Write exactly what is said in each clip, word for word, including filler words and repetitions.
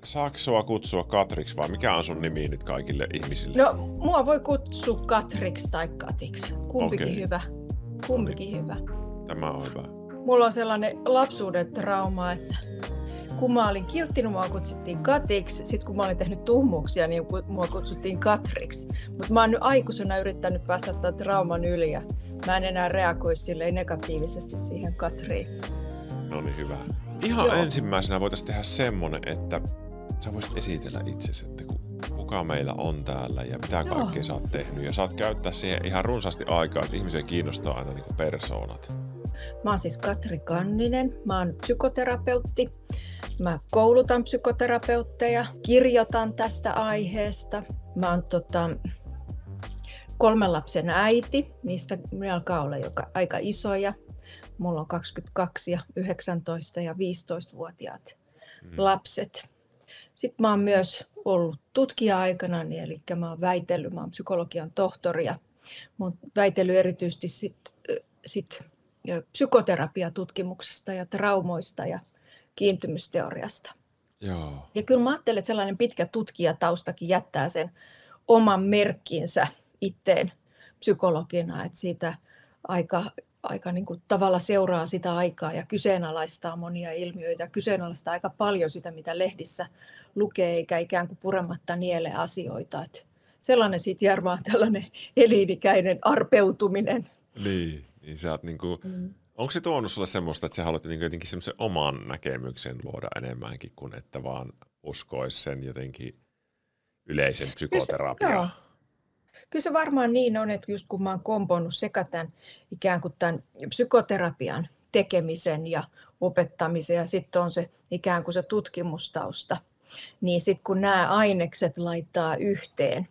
Saako sua kutsua Katriksi vai mikä on sun nimi nyt kaikille ihmisille? No, mua voi kutsua Katriksi tai Katiksi. Kumpikin Okei. hyvä. Kumpikin hyvä. Tämä on hyvä. Mulla on sellainen lapsuuden trauma, että kun mä olin kiltti, niin mua kutsuttiin Katiksi. Sitten kun mä olin tehnyt tuhmuuksia, niin mua kutsuttiin Katriksi. Mutta mä oon nyt aikuisena yrittänyt päästä tämän trauman yli ja mä en enää reagoi silleen negatiivisesti siihen Katriin. No niin, hyvä. Ihan Joo. ensimmäisenä voitaisiin tehdä semmonen, että sä voisit esitellä itsesi, että kuka meillä on täällä ja mitä Joo. kaikkea sä oot tehnyt. Ja saat käyttää siihen ihan runsaasti aikaa, että ihmisiä kiinnostaa aina niin kuin persoonat. Mä oon siis Katri Kanninen, mä oon psykoterapeutti. Mä koulutan psykoterapeutteja, kirjoitan tästä aiheesta. Mä oon tota, kolmen lapsen äiti, niistä ne alkaa olla joka aika isoja. Mulla on kaksikymmentäkaksi ja yhdeksäntoista ja viisitoistavuotiaat mm. lapset. Sitten mä oon myös ollut tutkija-aikana, niin eli mä oon väitellyt, mä oon psykologian tohtori ja mä oon väitellyt erityisesti sit, sit psykoterapiatutkimuksesta ja traumoista ja kiintymysteoriasta. Joo. Ja kyllä mä ajattelen, että sellainen pitkä tutkijataustakin jättää sen oman merkkinsä itteen psykologina, että siitä aika, aika niin kuin tavalla seuraa sitä aikaa ja kyseenalaistaa monia ilmiöitä, kyseenalaistaa aika paljon sitä, mitä lehdissä lukee, eikä ikään kuin purematta niele asioita. Että sellainen siitä jää vaan tällainen elinikäinen arpeutuminen. Niin, niin sä oot niinku... Mm. Onko se tuonut sulle semmoista, että sä haluat jotenkin semmoisen oman näkemyksen luoda enemmänkin kuin että vaan uskoisi sen jotenkin yleisen psykoterapian? Kyllä se, Kyllä se varmaan niin on, että just kun mä oon komponut sekä tämän ikään kuin tämän psykoterapian tekemisen ja opettamisen ja sitten on se ikään kuin se tutkimustausta, niin sitten kun nämä ainekset laittaa yhteen,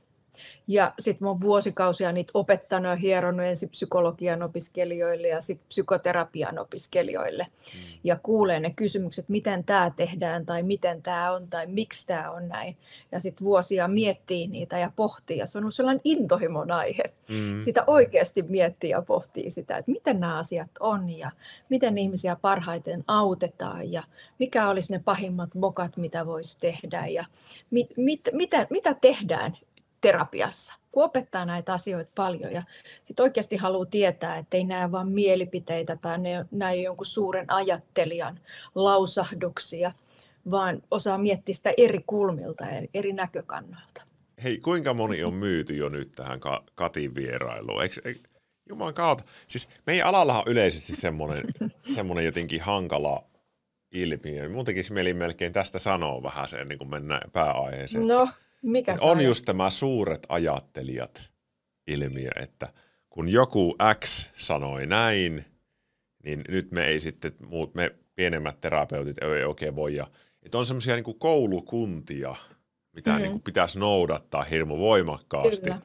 ja sitten mä oon vuosikausia niitä opettanut ja hieronut ensin psykologian opiskelijoille ja sitten psykoterapian opiskelijoille. Hmm. Ja kuulee ne kysymykset, miten tämä tehdään tai miten tämä on tai miksi tämä on näin. Ja sitten vuosia miettii niitä ja pohtii. Ja se on ollut sellainen intohimon aihe. Hmm. Sitä oikeasti miettii ja pohtii sitä, että miten nämä asiat on ja miten ihmisiä parhaiten autetaan ja mikä olisi ne pahimmat mokat, mitä voisi tehdä ja mit, mit, mitä, mitä tehdään terapiassa, kun opettaa näitä asioita paljon ja sitten oikeasti haluaa tietää, että ei näe vain mielipiteitä tai ne näe jonkun suuren ajattelijan lausahduksia, vaan osaa miettiä sitä eri kulmilta ja eri näkökannoilta. Hei, kuinka moni on myyty jo nyt tähän Katin vierailuun? Eikö, eikö, Jumalan kautta. Siis meidän alallahan on yleisesti semmoinen, semmoinen jotenkin hankala ilmiö. Mun tekisi mieli melkein tästä sanoa vähän sen, niin kuin mennään pääaiheeseen. No. Mikä on ajat? Just tämä suuret ajattelijat ilmiö, että kun joku X sanoi näin, niin nyt me ei sitten, muut, me pienemmät terapeutit ei oikein voi. Ja, että on semmoisia niin kuin koulukuntia, mitä mm-hmm. niin kuin pitäisi noudattaa hirmu voimakkaasti. Kyllä.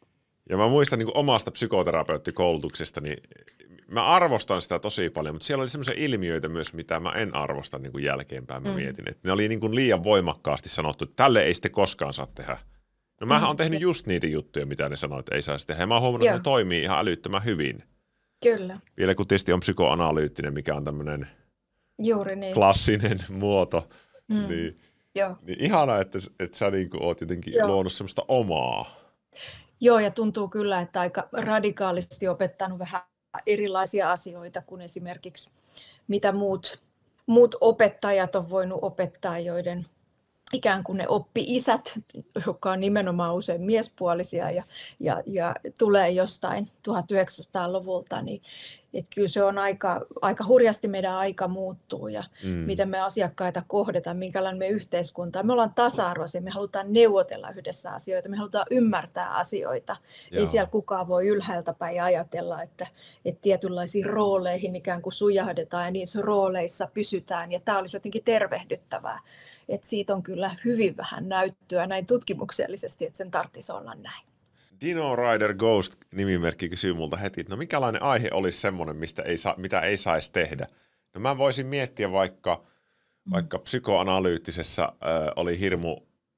Ja mä muistan niin kuin omasta psykoterapeuttikoulutuksesta, niin mä arvostan sitä tosi paljon, mutta siellä oli semmoisia ilmiöitä myös, mitä mä en arvosta niin kuin jälkeenpäin. Mä mm. mietin, että ne oli niin kuin liian voimakkaasti sanottu, että tälle ei sitten koskaan saa tehdä. No mähän mm. on tehnyt just niitä juttuja, mitä ne sanoi, että ei saisi tehdä. Ja mä oon huomannut, että ne toimii ihan älyttömän hyvin. Kyllä. Vielä kun tietysti on psykoanalyyttinen, mikä on tämmöinen Juuri niin. klassinen muoto, mm. niin, Joo. niin ihanaa, että, että sä niin kuin oot jotenkin Joo. luonut semmoista omaa. Joo, ja tuntuu kyllä, että aika radikaalisti opettanut vähän erilaisia asioita kuin esimerkiksi mitä muut, muut opettajat on voinut opettaa, joiden ikään kuin ne oppi-isät, jotka on nimenomaan usein miespuolisia ja, ja, ja tulee jostain tuhatyhdeksänsataaluvulta, niin että kyllä se on aika, aika hurjasti meidän aika muuttuu ja mm. miten me asiakkaita kohdetaan, minkälainen me yhteiskunta. Me ollaan tasa-arvoisia, me halutaan neuvotella yhdessä asioita, me halutaan ymmärtää asioita. Joo. Ei siellä kukaan voi ylhäältä päin ajatella, että, että tietynlaisiin rooleihin ikään kuin sujahdetaan ja niissä rooleissa pysytään ja tämä olisi jotenkin tervehdyttävää. Että siitä on kyllä hyvin vähän näyttöä näin tutkimuksellisesti, että sen tarvitsisi olla näin. Dino Rider Ghost-nimimerkki kysyy multa heti, että no minkälainen aihe olisi semmoinen, mistä ei sa- mitä ei saisi tehdä. No mä voisin miettiä vaikka, mm. vaikka psykoanalyyttisessä äh, oli hirmu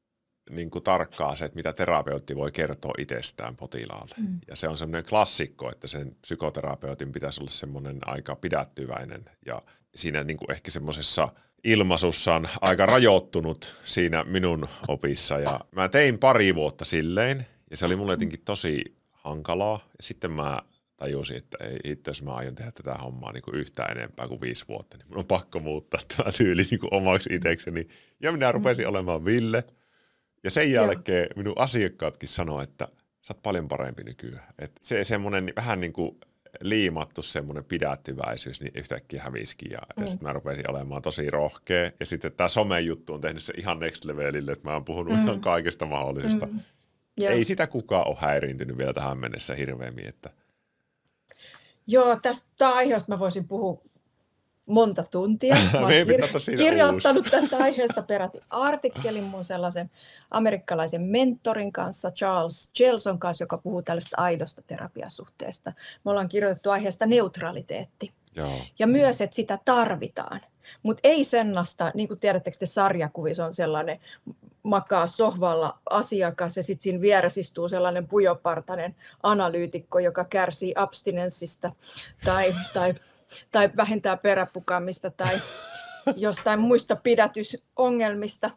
niin kuin tarkkaa se, että mitä terapeutti voi kertoa itsestään potilaalle. Mm. Ja se on semmoinen klassikko, että sen psykoterapeutin pitäisi olla semmoinen aika pidättyväinen ja siinä niin kuin ehkä semmoisessa ilmaisussa on aika rajoittunut siinä minun opissa. Ja mä tein pari vuotta silleen ja se oli mulle jotenkin tosi hankalaa. Ja sitten mä tajusin, että ei itse jos mä aion tehdä tätä hommaa niin kuin yhtään enempää kuin viisi vuotta, niin mun on pakko muuttaa tämä tyyli niin kuin omaksi itsekseni. Ja minä rupesin olemaan Ville. Ja sen jälkeen Joo. minun asiakkaatkin sanoo, että sä oot paljon parempi nykyään. Että se semmoinen vähän niin kuin liimattu semmoinen pidättyväisyys, niin yhtäkkiä hävisikin. Ja, mm. ja sitten mä rupesin olemaan tosi rohkea. Ja sitten tämä some-juttu on tehnyt se ihan next levelille, että mä oon puhunut mm. ihan kaikesta mahdollisesta. Mm. Ei sitä kukaan ole häiriintynyt vielä tähän mennessä hirveämmin. Että... Joo, tästä aiheesta mä voisin puhua monta tuntia. Mä oon kir- kirjoittanut uusi. tästä aiheesta peräti artikkelin mun sellaisen amerikkalaisen mentorin kanssa, Charles Gelson kanssa, joka puhuu tällaista aidosta terapiasuhteesta. Me ollaan kirjoitettu aiheesta neutraliteetti. Joo. Ja myös, että sitä tarvitaan. Mutta ei sellaista, niin kuin tiedättekö te sarjakuvissa on sellainen makaa sohvalla asiakas ja sitten siinä vieressä istuu sellainen pujopartainen analyytikko, joka kärsii abstinenssista tai, tai tai vähentää peräpukamista tai jostain muista pidätysongelmista.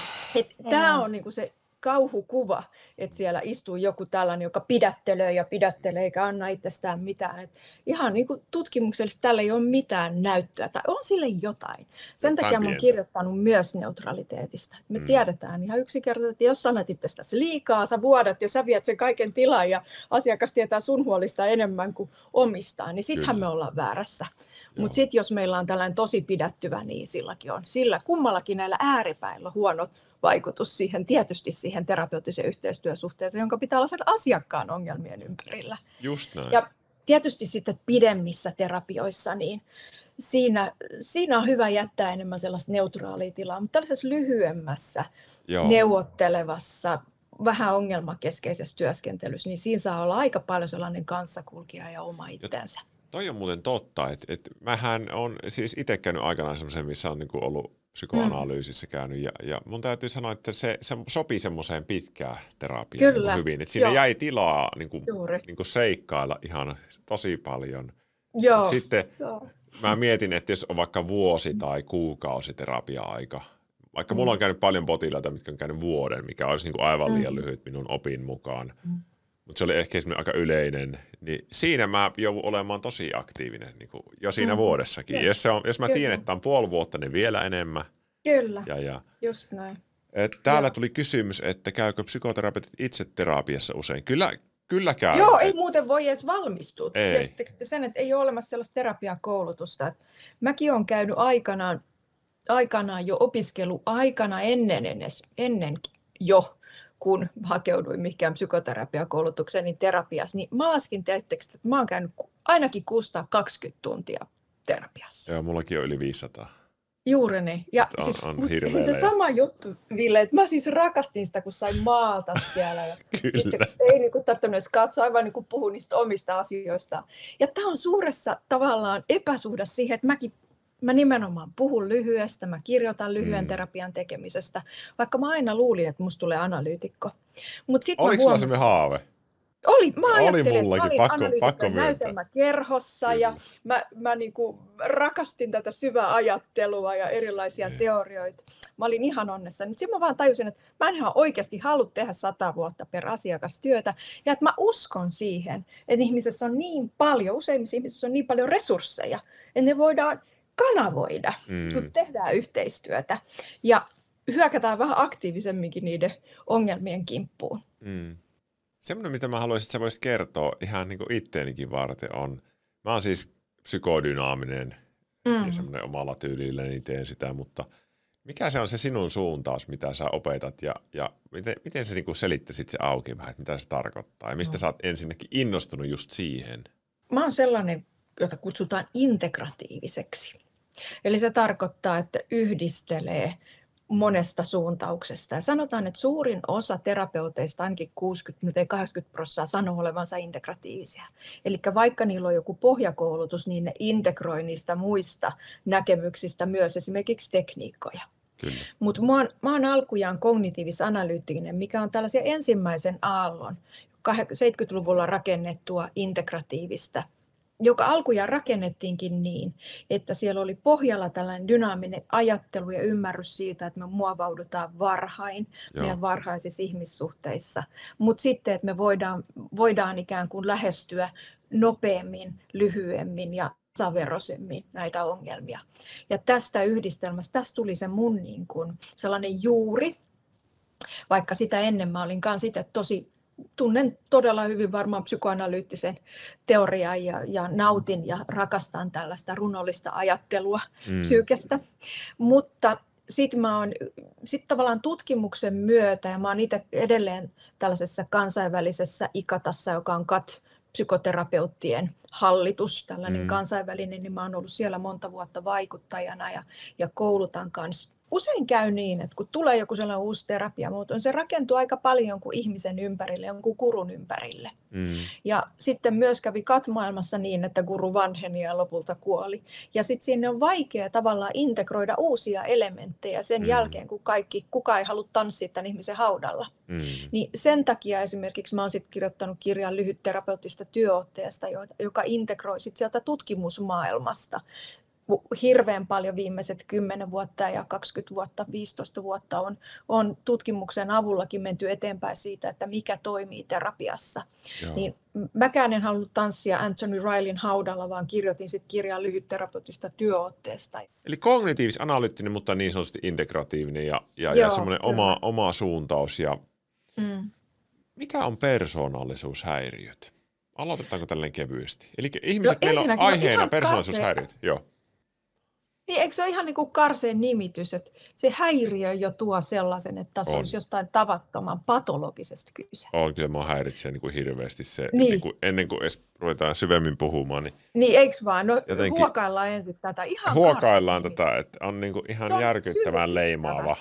Tämä on niinku se kauhukuva, että siellä istuu joku tällainen, joka pidättelee ja pidättelee eikä anna itsestään mitään. Et ihan niinku tutkimuksellisesti tällä ei ole mitään näyttöä, tai on sille jotain. Sen jotain takia olen kirjoittanut myös neutraliteetista. Me mm. tiedetään ihan yksinkertaisesti, että jos sanat itsestäsi liikaa, sä vuodat ja sä viet sen kaiken tilan ja asiakas tietää sun huolista enemmän kuin omistaan, niin sittenhän me ollaan väärässä. Mutta sitten jos meillä on tällainen tosi pidättyvä, niin silläkin on. Sillä kummallakin näillä ääripäillä on huono vaikutus siihen, tietysti siihen terapeutiseen yhteistyösuhteeseen, jonka pitää olla sen asiakkaan ongelmien ympärillä. Just näin. Ja tietysti sitten pidemmissä terapioissa, niin siinä, siinä on hyvä jättää enemmän sellaista neutraalia tilaa, mutta tällaisessa lyhyemmässä, Joo. neuvottelevassa, vähän ongelmakeskeisessä työskentelyssä, niin siinä saa olla aika paljon sellainen kanssakulkija ja oma itsensä. Toi on muuten totta, että, että mähän on siis itse käynyt aikanaan semmoisen, missä on niin kuin ollut psykoanalyysissä käynyt, ja, ja mun täytyy sanoa, että se, se sopii semmoiseen pitkään terapiaan niin hyvin, että siinä Joo. jäi tilaa niin kuin, niin kuin seikkailla ihan tosi paljon. Joo. Sitten Joo. mä mietin, että jos on vaikka vuosi tai kuukausi terapia-aika, vaikka mulla on käynyt paljon potilaita, mitkä on käynyt vuoden, mikä olisi niin kuin aivan liian mm. lyhyt minun opin mukaan, mm. mutta se oli ehkä aika yleinen, niin siinä mä joudun olemaan tosi aktiivinen niin kuin jo siinä mm. vuodessakin. Ja jos, se on, jos mä tiedän, että on puoli vuotta, niin vielä enemmän. Kyllä, ja, ja. just näin. Et täällä Joo. tuli kysymys, että käykö psykoterapeutit itse terapiassa usein? Kyllä, kyllä käy. Joo, ei muuten voi edes valmistua. Tiesittekö sen, että ei ole olemassa sellaista terapiakoulutusta. Mäkin olen käynyt aikanaan, aikanaan jo opiskeluaikana ennen, edes, ennen jo, kun hakeuduin mihinkään psykoterapiakoulutukseen, niin terapiassa, niin mä laskin teettekö, että mä oon käynyt ainakin kuusisataakaksikymmentä tuntia terapiassa. Joo, mullakin on yli viisisataa. Juuri niin. Ja on, siis, on se sama juttu, Ville, että mä siis rakastin sitä, kun sain maata siellä. Ja sitten ei niin kuin tarvitse katsoa, aivan niin kuin puhun niistä omista asioista. Ja tämä on suuressa tavallaan epäsuhda siihen, että mäkin Mä nimenomaan puhun lyhyestä, mä kirjoitan lyhyen mm. terapian tekemisestä, vaikka mä aina luulin, että musta tulee analyytikko. Mut sit Oliko sulla semmoinen haave? Oli, mä ajattelin, Oli mullakin, että mä pakko, olin pakko näytelmäkerhossa Kyllä. ja mä, mä niinku rakastin tätä syvää ajattelua ja erilaisia mm. teorioita. Mä olin ihan onnessa. Nyt sitten mä vaan tajusin, että mä en ihan oikeasti halua tehdä sata vuotta per asiakastyötä ja että mä uskon siihen, että ihmisessä on niin paljon, useimmissa ihmisissä on niin paljon resursseja, että ne voidaan kanavoida, mm. kun tehdään yhteistyötä ja hyökätään vähän aktiivisemminkin niiden ongelmien kimppuun. Mm. Semmoinen, mitä mä haluaisin, että sä voisit kertoa ihan niin kuin itteenikin varten on, mä oon siis psykodynaaminen mm. ja semmoinen omalla tyylilläni teen sitä, mutta mikä se on se sinun suuntaus, mitä sä opetat ja, ja miten, miten sä niin kuin selittäisit se auki vähän, että mitä se tarkoittaa ja mistä mm. sä oot ensinnäkin innostunut just siihen? Mä oon sellainen, jota kutsutaan integratiiviseksi. Eli se tarkoittaa, että yhdistelee monesta suuntauksesta. Ja sanotaan, että suurin osa terapeuteista, ainakin kuusikymmentä kahdeksankymmentä prosenttia, sanoo olevansa integratiivisia. Eli vaikka niillä on joku pohjakoulutus, niin ne integroi niistä muista näkemyksistä myös esimerkiksi tekniikkoja. Kyllä. Mutta mä, oon- mä oon alkujaan kognitiivis-analyyttinen, mikä on tällaisen ensimmäisen aallon seitsemänkymmentäluvulla rakennettua integratiivista, joka alkujaan rakennettiinkin niin, että siellä oli pohjalla tällainen dynaaminen ajattelu ja ymmärrys siitä, että me muovaudutaan varhain Joo. meidän varhaisissa ihmissuhteissa, mutta sitten, että me voidaan, voidaan ikään kuin lähestyä nopeammin, lyhyemmin ja tasaveroisemmin näitä ongelmia. Ja tästä yhdistelmästä, tästä tuli se mun niin kuin sellainen juuri, vaikka sitä ennen mä olin kanssa itse tosi, tunnen todella hyvin varmaan psykoanalyyttisen teorian ja, ja nautin ja rakastan tällaista runollista ajattelua Mm. psyykestä, mutta sitten mä oon sit tavallaan tutkimuksen myötä, ja mä oon itse edelleen tällaisessa kansainvälisessä ICATassa, joka on C A T-psykoterapeuttien hallitus, tällainen Mm. kansainvälinen, niin mä oon ollut siellä monta vuotta vaikuttajana ja, ja koulutan kanssa. Usein käy niin, että kun tulee joku sellainen uusi terapiamuoto, niin se rakentuu aika paljon jonkun ihmisen ympärille, jonkun gurun ympärille. Mm. Ja sitten myös kävi C A T-maailmassa niin, että guru vanheni ja lopulta kuoli. Ja sitten sinne on vaikea tavallaan integroida uusia elementtejä sen Mm. jälkeen, kun kaikki, kukaan ei halua tanssia tämän ihmisen haudalla. Mm. Niin sen takia esimerkiksi mä oon sit kirjoittanut kirjan lyhytterapeuttista työotteesta, joka integroi sit sieltä tutkimusmaailmasta. Hirveän paljon viimeiset kymmenen vuotta ja kaksikymmentä vuotta, viisitoista vuotta on, on tutkimuksen avullakin menty eteenpäin siitä, että mikä toimii terapiassa. Joo. Niin mäkään en halunnut tanssia Anthony Rileyn haudalla, vaan kirjoitin sitten kirjan lyhytterapeutista työotteesta. Eli kognitiivis-analyyttinen, mutta niin sanotusti integratiivinen ja, ja, ja Joo, semmoinen kyllä. oma, oma suuntaus. Ja Mm. mitä on persoonallisuushäiriöt? Aloitetaanko tällainen kevyesti? Eli ihmiset, No meillä on ensinnäkin on aiheena ihan persoonallisuushäiriöt. Joo. Niin, eikö se ole ihan niin kuin karseen nimitys, että se häiriö jo tuo sellaisen, että tässä On. olisi jostain tavattoman patologisesta kyse. On, kyllä mua häiritsee niin kuin hirveästi se, Niin. niin kuin ennen kuin edes ruvetaan syvemmin puhumaan, niin Niin, eikö vaan? No Jotenkin huokaillaan ensin tätä. Ihan huokaillaan karseen tätä, että on niin kuin ihan Se on järkyttävän syyllistävä. leimaava.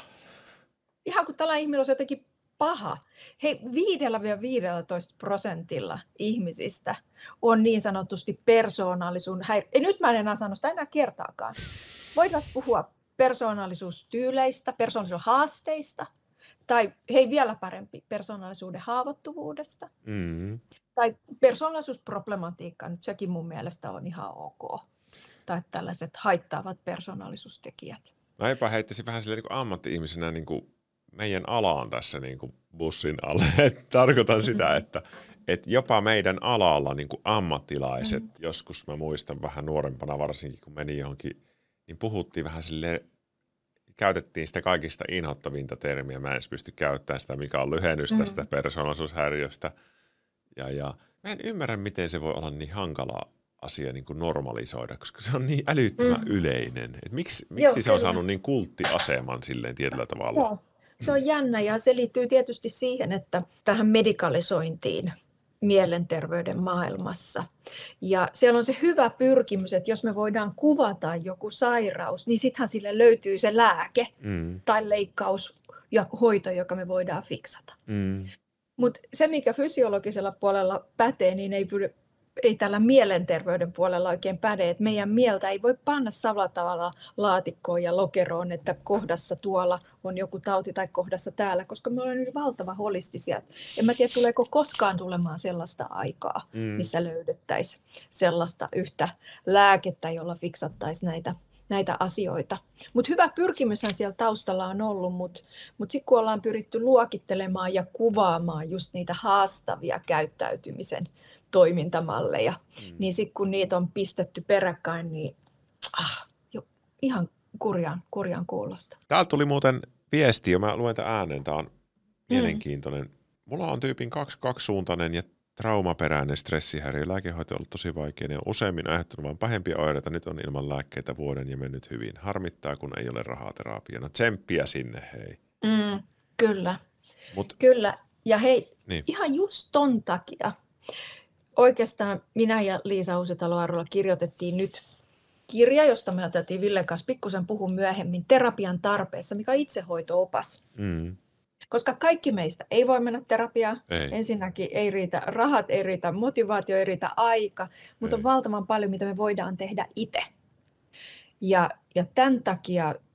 Ihan kuin tällainen ihminen olisi jotenkin paha. Hei, viidellä viisitoista prosentilla ihmisistä on niin sanotusti persoonallisuuden häiriö. Ei, nyt mä en enää sano sitä enää kertaakaan. Voidaan puhua persoonallisuustyyleistä, persoonallisuushaasteista, tai hei vielä parempi, persoonallisuuden haavoittuvuudesta, Mm. tai persoonallisuusproblematiikka, nyt sekin mun mielestä on ihan ok. Tai tällaiset haittaavat persoonallisuustekijät. Mä jopa heittäisin vähän silleen niin kuin ammatti-ihmisenä niin kuin meidän alaan tässä niin kuin bussin alle. Et tarkoitan sitä, että, että jopa meidän alalla niin kuin ammattilaiset, Mm. joskus mä muistan vähän nuorempana varsinkin, kun meni johonkin, niin puhuttiin vähän silleen, käytettiin sitä kaikista inhottavinta termiä. Mä en edes pysty käyttämään sitä, mikä on lyhennys Mm. tästä persoonallisuushäiriöstä. Ja, ja mä en ymmärrä, miten se voi olla niin hankala asia niin kuin normalisoida, koska se on niin älyttömän Mm. yleinen. Et miksi Joo, miksi se on kyllä. saanut niin kulttiaseman silleen tietyllä tavalla? Joo, se on jännä ja se liittyy tietysti siihen, että tähän medikalisointiin mielenterveyden maailmassa. Ja siellä on se hyvä pyrkimys, että jos me voidaan kuvata joku sairaus, niin sittenhän sille löytyy se lääke Mm, tai leikkaus ja hoito, joka me voidaan fiksata. mm, Mutta se, mikä fysiologisella puolella pätee, niin ei, pyri, ei tällä mielenterveyden puolella oikein päde. Et meidän mieltä ei voi panna samalla tavalla laatikkoon ja lokeroon, että kohdassa tuolla on joku tauti tai kohdassa täällä, koska me ollaan niin valtavan holistisia. En mä tiedä, tuleeko koskaan tulemaan sellaista aikaa, mm. missä löydettäisiin sellaista yhtä lääkettä, jolla fiksattaisiin näitä, näitä asioita. Mutta hyvä pyrkimyshän siellä taustalla on ollut, mutta mut sitten kun ollaan pyritty luokittelemaan ja kuvaamaan just niitä haastavia käyttäytymisen toimintamalleja, Mm. niin sitten kun niitä on pistetty peräkkäin, niin ah, jo, ihan kurjan, kurjan kuulosta. Täältä tuli muuten viesti, ja mä luen tämän ääneen. Tämä on mielenkiintoinen. Mulla on tyypin kaksi, kaksisuuntainen ja traumaperäinen stressihäiriö. Lääkehoito on ollut tosi vaikea ja on useimmin aiheuttanut vain pahempia oireita. Nyt on ilman lääkkeitä vuoden ja mennyt hyvin. Harmittaa, kun ei ole rahaa terapiana. Tsemppiä sinne, hei. Mm, kyllä, Mut, kyllä. Ja hei, niin. ihan just ton takia oikeastaan minä ja Liisa Uusitalo-Arvola kirjoitettiin nyt kirja, josta me otettiin Villen kanssa pikkusen puhua myöhemmin, Terapian tarpeessa, mikä on itsehoito-opas. Mm, Koska kaikki meistä ei voi mennä terapiaan. ei. Ensinnäkin ei riitä rahat, ei riitä motivaatio, ei riitä aika, mutta Ei. on valtavan paljon, mitä me voidaan tehdä itse. Ja, ja tämän takia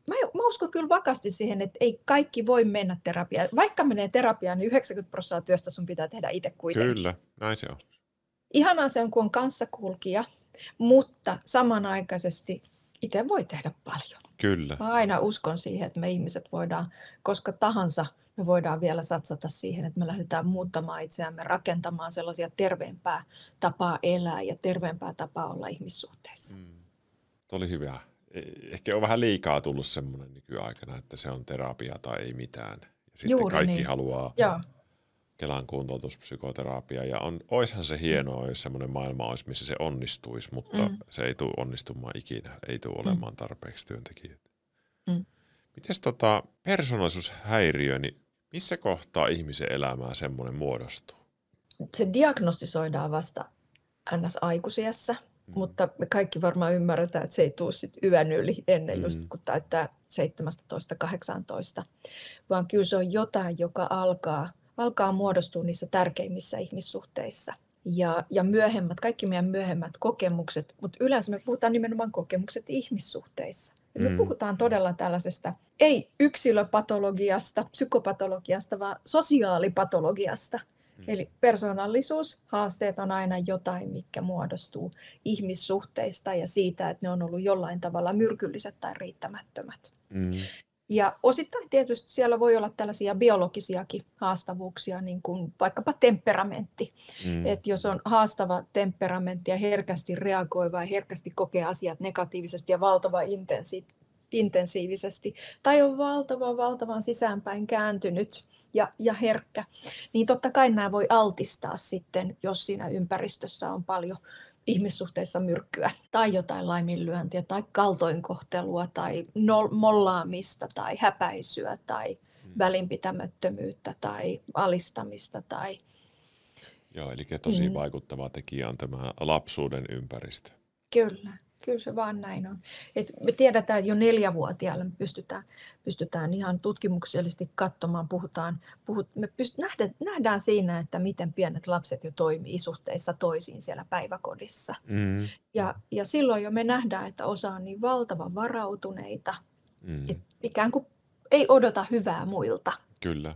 mä, mä uskon kyllä vakaasti siihen, että ei kaikki voi mennä terapiaan. Vaikka menee terapiaan, niin yhdeksänkymmentä prosenttia työstä sun pitää tehdä itse kuitenkin. Kyllä, näin se on. Ihanaa se on, kun on kanssakulkija, mutta samanaikaisesti itse voi tehdä paljon. Kyllä. Mä aina uskon siihen, että me ihmiset voidaan, koska tahansa me voidaan vielä satsata siihen, että me lähdetään muuttamaan itseämme, rakentamaan sellaisia terveempää tapaa elää ja terveempää tapaa olla ihmissuhteissa. Mm. Tuo oli hyvä. Ehkä on vähän liikaa tullut semmoinen nykyaikana, että se on terapia tai ei mitään. Ja sitten Juuri kaikki niin. haluaa Joo. Kelan kuntoutuspsykoterapia. Ja on, oishan se hienoa, jos semmoinen maailma olisi, missä se onnistuisi, mutta Mm. se ei tule onnistumaan ikinä. Ei tule olemaan tarpeeksi työntekijöitä. Mm. Mites tota persoonallisuushäiriö, niin missä kohtaa ihmisen elämää semmoinen muodostuu? Se diagnostisoidaan vasta ns-aikuisiässä, mm. mutta me kaikki varmaan ymmärretään, että se ei tule sit yön yli ennen mm. just kun täyttää seitsemäntoista kahdeksantoista, vaan kyllä se on jotain, joka alkaa, alkaa muodostua niissä tärkeimmissä ihmissuhteissa. Ja, ja myöhemmät, kaikki meidän myöhemmät kokemukset, mutta yleensä me puhutaan nimenomaan kokemukset ihmissuhteissa. Me mm. puhutaan todella tällaisesta, ei yksilöpatologiasta, psykopatologiasta, vaan sosiaalipatologiasta. Mm. Eli persoonallisuushaasteet on aina jotain, mikä muodostuu ihmissuhteista ja siitä, että ne on ollut jollain tavalla myrkylliset tai riittämättömät. Mm. Ja osittain tietysti siellä voi olla tällaisia biologisiakin haastavuuksia, niin kuin vaikkapa temperamentti. Mm. Että jos on haastava temperamentti ja herkästi reagoiva ja herkästi kokee asiat negatiivisesti ja valtavan intensi- intensiivisesti, tai on valtavan, valtavan sisäänpäin kääntynyt ja, ja herkkä, niin totta kai nämä voi altistaa sitten, jos siinä ympäristössä on paljon ihmissuhteissa myrkkyä tai jotain laiminlyöntiä tai kaltoinkohtelua tai mollaamista tai häpäisyä tai mm. välinpitämättömyyttä tai alistamista. Tai... Joo, eli tosi mm. vaikuttava tekijä on tämä lapsuuden ympäristö. Kyllä, kyllä se vaan näin on. Et me tiedetään, että jo neljävuotiailla me pystytään, pystytään ihan tutkimuksellisesti katsomaan, puhutaan, puhut, me pyst, nähdään, nähdään siinä, että miten pienet lapset jo toimii suhteissa toisiin siellä päiväkodissa. Mm. Ja, ja silloin jo me nähdään, että osa on niin valtavan varautuneita, mm. että ikään kuin ei odota hyvää muilta. Kyllä.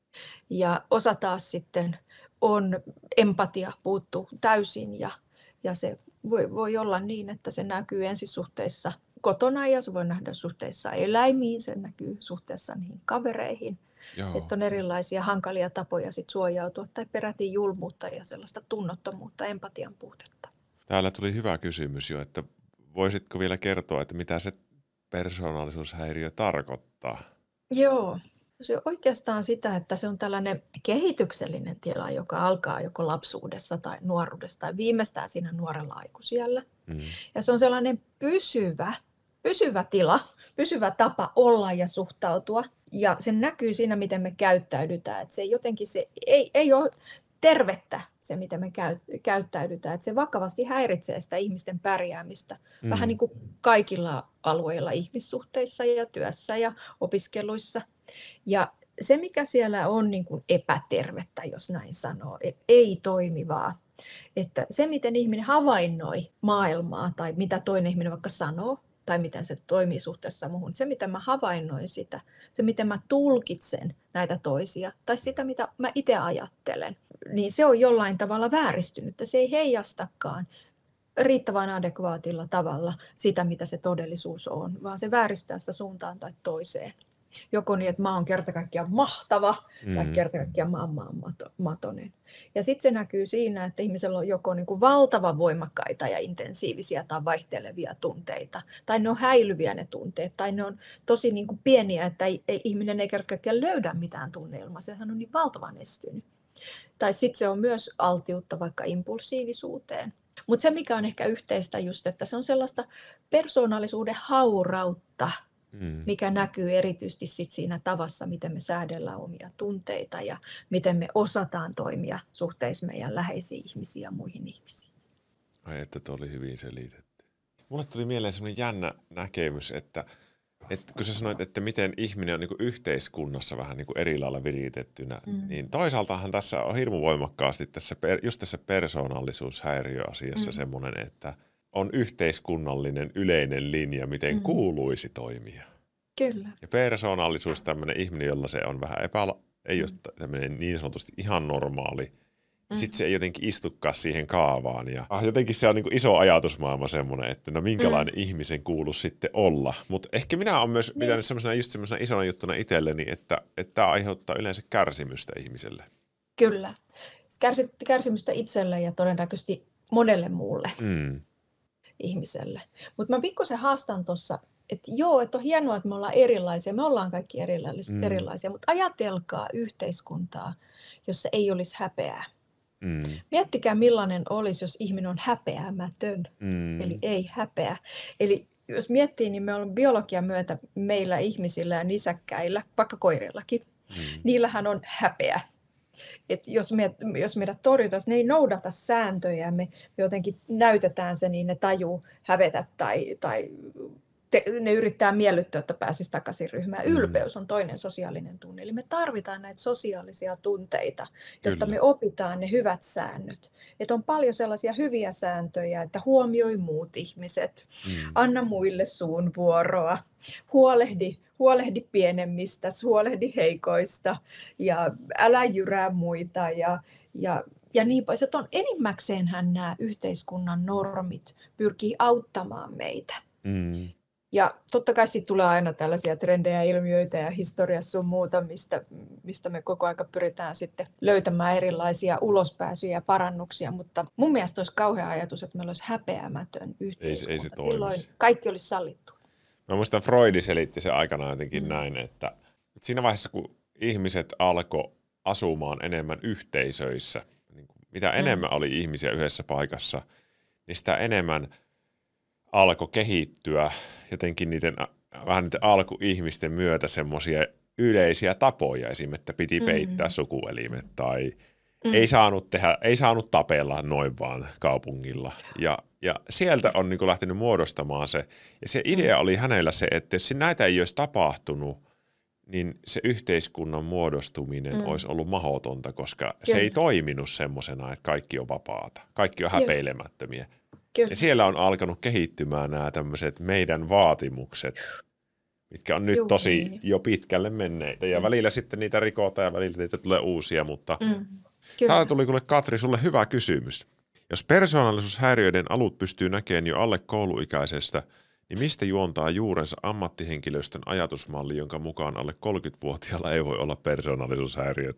Ja osa taas sitten on, empatia puuttuu täysin ja, ja se voi, voi olla niin, että se näkyy ensisuhteissa kotona ja se voi nähdä suhteessa eläimiin, se näkyy suhteessa niihin kavereihin. Joo. Että on erilaisia hankalia tapoja sit suojautua tai peräti julmuutta ja sellaista tunnottomuutta, empatian puutetta. Täällä tuli hyvä kysymys jo, että voisitko vielä kertoa, että mitä se persoonallisuushäiriö tarkoittaa? Joo. Se on oikeastaan sitä, että se on tällainen kehityksellinen tila, joka alkaa joko lapsuudessa tai nuoruudessa tai viimeistään siinä nuorella aikuisiällä. Mm. Ja se on sellainen pysyvä, pysyvä tila, pysyvä tapa olla ja suhtautua. Ja se näkyy siinä, miten me käyttäydytään. Että se jotenkin se ei, ei ole tervettä se, miten me käy, käyttäydytään. Että se vakavasti häiritsee sitä ihmisten pärjäämistä. Mm. Vähän niin kuin kaikilla alueilla ihmissuhteissa ja työssä ja opiskeluissa. Ja se, mikä siellä on niin kuin epätervettä, jos näin sanoo, ei toimivaa, että se, miten ihminen havainnoi maailmaa tai mitä toinen ihminen vaikka sanoo tai miten se toimii suhteessa muuhun, se, miten mä havainnoin sitä, se, miten mä tulkitsen näitä toisia tai sitä, mitä mä itse ajattelen, niin se on jollain tavalla vääristynyt, se ei heijastakaan riittävän adekvaatilla tavalla sitä, mitä se todellisuus on, vaan se vääristää sitä suuntaan tai toiseen. Joko niin, että mä oon kerta kaikkiaan mahtava mm. tai kerta kaikkiaan mä oon matonen. Ja sitten se näkyy siinä, että ihmisellä on joko niin kuin valtavan voimakkaita ja intensiivisiä tai vaihtelevia tunteita. Tai ne on häilyviä ne tunteet. Tai ne on tosi niin kuin pieniä, että ei, ei, ihminen ei kerta kaikkiaan löydä mitään tunnelmaa. Sehän on niin valtavan estynyt. Tai sitten se on myös altiutta vaikka impulsiivisuuteen. Mutta se, mikä on ehkä yhteistä just, että se on sellaista persoonallisuuden haurautta, Mm. mikä näkyy erityisesti sit siinä tavassa, miten me säädellään omia tunteita ja miten me osataan toimia suhteessa meidän läheisiin ihmisiin ja muihin ihmisiin. Ai, että tuo oli hyvin selitetty. Mulle tuli mieleen sellainen jännä näkemys, että, että kun sä sanoit, että miten ihminen on niin kuin yhteiskunnassa vähän niin kuin eri lailla viritettynä, mm. niin toisaaltahan tässä on hirmu voimakkaasti tässä, just tässä persoonallisuushäiriöasiassa mm. semmoinen, että on yhteiskunnallinen yleinen linja, miten mm. kuuluisi toimia. Kyllä. Ja persoonallisuus, tämmöinen ihminen, jolla se on vähän epä, ei ole Mm. tämmöinen niin sanotusti ihan normaali. Ja sitten Mm. se ei jotenkin istukaan siihen kaavaan. Ja ah, jotenkin se on niin kuin iso ajatusmaailma semmoinen, että no minkälainen Mm. ihmisen kuuluisi sitten olla. Mutta ehkä minä olen myös Niin, pitänyt semmoisena just semmoisena isona juttuna itselleni, että että tämä aiheuttaa yleensä kärsimystä ihmiselle. kyllä. Kärsi, kärsimystä itselle ja todennäköisesti monelle muulle Mm. ihmiselle. Mutta mä pikkusen haastan tuossa, että joo, että on hienoa, että me ollaan erilaisia. Me ollaan kaikki erilaisia, Mm. erilaisia mutta ajatelkaa yhteiskuntaa, jossa ei olisi häpeää. Mm. Miettikää, millainen olisi, jos ihminen on häpeämätön, Mm. eli ei häpeä. Eli jos miettii, niin me ollaan biologian myötä meillä ihmisillä ja nisäkkäillä, vaikka koirillakin, Mm. niillähän on häpeä. Et jos, me, jos meidät torjutaan, ne ei noudata sääntöjä, me, me jotenkin näytetään se, niin ne tajuu hävetä tai, tai te, ne yrittää miellyttää, että pääsisi takaisin ryhmään. Mm. Ylpeys on toinen sosiaalinen tunne. Eli me tarvitaan näitä sosiaalisia tunteita, jotta Kyllä. me opitaan ne hyvät säännöt. Et on paljon sellaisia hyviä sääntöjä, että huomioi muut ihmiset, Mm. anna muille suun vuoroa, huolehdi, huolehdi pienemmistä, huolehdi heikoista ja älä jyrää muita ja, ja, ja niin pois. Että on enimmäkseenhän nämä yhteiskunnan normit pyrkii auttamaan meitä. Mm. Ja totta kai siitä tulee aina tällaisia trendejä, ilmiöitä ja historiassa sun muuta, mistä, mistä me koko aika pyritään sitten löytämään erilaisia ulospääsyjä ja parannuksia. Mutta mun mielestä olisi kauhea ajatus, että meillä olisi häpeämätön Ei, yhteiskunta. se- ei se Silloin toimisi. kaikki olisi sallittu. Mä muistan, Freudi selitti se aikanaan jotenkin Mm. näin, että, että siinä vaiheessa, kun ihmiset alkoi asumaan enemmän yhteisöissä, niin kuin mitä Mm. enemmän oli ihmisiä yhdessä paikassa, niin sitä enemmän alkoi kehittyä jotenkin niiden, vähän niiden alkuihmisten myötä semmoisia yleisiä tapoja, esimerkiksi, että piti peittää Mm. sukuelimet tai Mm. ei saanut tehdä, ei saanut tapella noin vaan kaupungilla. Ja, ja sieltä on niin kuin lähtenyt muodostamaan se. Ja se idea oli hänellä se, että jos näitä ei olisi tapahtunut, niin se yhteiskunnan muodostuminen Mm. olisi ollut mahdotonta, koska se ei Kyllä. toiminut semmoisena, että kaikki on vapaata. Kaikki on Joo. häpeilemättömiä. Kyllä. Ja siellä on alkanut kehittymään nämä tämmöiset meidän vaatimukset, mitkä on nyt Juuri tosi niin. jo pitkälle menneitä. Ja Mm. välillä sitten niitä rikotaan ja välillä niitä tulee uusia, mutta Mm. Täällä Kyllä. tuli kuule Katri sulle hyvä kysymys. Jos persoonallisuushäiriöiden alut pystyy näkemään jo alle kouluikäisestä, niin mistä juontaa juurensa ammattihenkilöstön ajatusmalli, jonka mukaan alle kolmekymmentävuotiaalla ei voi olla persoonallisuushäiriötä?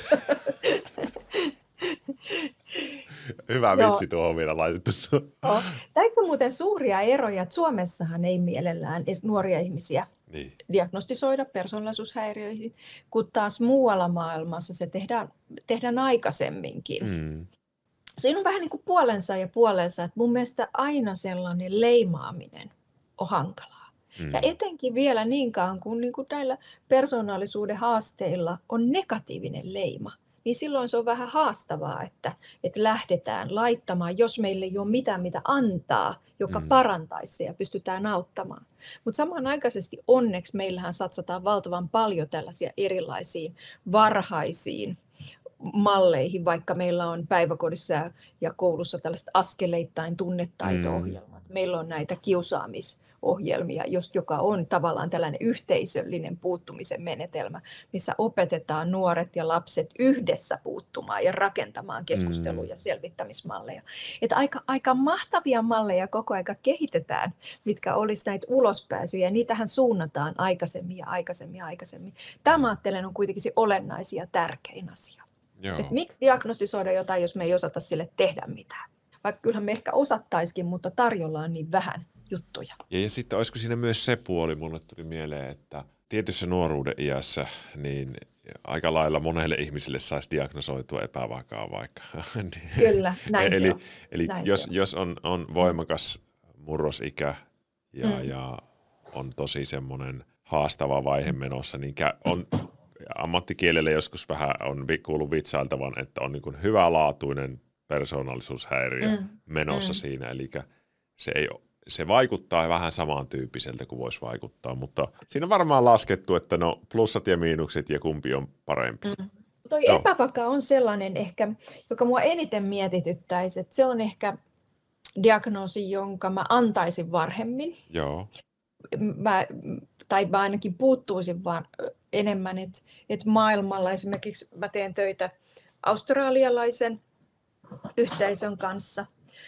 Hyvä Joo. vitsi tuohon vielä laitettu. Oh. Tässä on muuten suuria eroja, että Suomessahan ei mielellään nuoria ihmisiä Niin. diagnostisoida persoonallisuushäiriöihin, kun taas muualla maailmassa se tehdään, tehdään aikaisemminkin. Mm. Siinä on vähän niin kuin puolensa ja puolensa, että mun mielestä aina sellainen leimaaminen on hankalaa. Mm. Ja etenkin vielä niin kauan kuin, niin kuin näillä persoonallisuuden haasteilla on negatiivinen leima, niin silloin se on vähän haastavaa, että, että lähdetään laittamaan, jos meille ei ole mitään, mitä antaa, joka Mm. parantaisi ja pystytään auttamaan. Mutta samanaikaisesti onneksi meillähän satsataan valtavan paljon tällaisia erilaisiin varhaisiin malleihin, vaikka meillä on päiväkodissa ja koulussa tällaiset askeleittain tunnetaito-ohjelmat. Meillä on näitä kiusaamisohjelmia, jos- joka on tavallaan tällainen yhteisöllinen puuttumisen menetelmä, missä opetetaan nuoret ja lapset yhdessä puuttumaan ja rakentamaan keskustelu- ja selvittämismalleja. Että aika, aika mahtavia malleja koko aika kehitetään, mitkä olisi näitä ulospääsyjä, ja niitähän suunnataan aikaisemmin ja aikaisemmin ja aikaisemmin. Tämä ajattelen on kuitenkin se olennaisin ja tärkein asia. Joo. Et miksi diagnostisoida jotain, jos me ei osata sille tehdä mitään? Vaikka kyllähän me ehkä osattaisikin, mutta tarjolla on niin vähän juttuja. Ja, ja sitten olisiko siinä myös se puoli, mulle tuli mieleen, että tietyssä nuoruuden iässä niin aika lailla monelle ihmiselle saisi diagnosoitua epävakaa vaikka. Kyllä, näin eli se on. eli Näin jos, se on. jos on, on voimakas murrosikä ja, Mm. ja on tosi semmoinen haastava vaihe menossa, niin kä- on ammattikielelle joskus vähän on vi- kuullut vitsailtavan, että on niin kuin hyvälaatuinen persoonallisuushäiriö Mm. menossa Mm. siinä, eli se, ei, se vaikuttaa vähän samantyyppiseltä kuin voisi vaikuttaa, mutta siinä on varmaan laskettu, että no plussat ja miinukset ja kumpi on parempi. Mm. Toi Joo. epävakaa on sellainen ehkä, joka mua eniten mietityttäisi, että se on ehkä diagnoosi, jonka mä antaisin varhemmin. Joo. Mä tai mä ainakin puuttuisin vaan enemmän, että et maailmalla esimerkiksi mä teen töitä australialaisen yhteisön kanssa,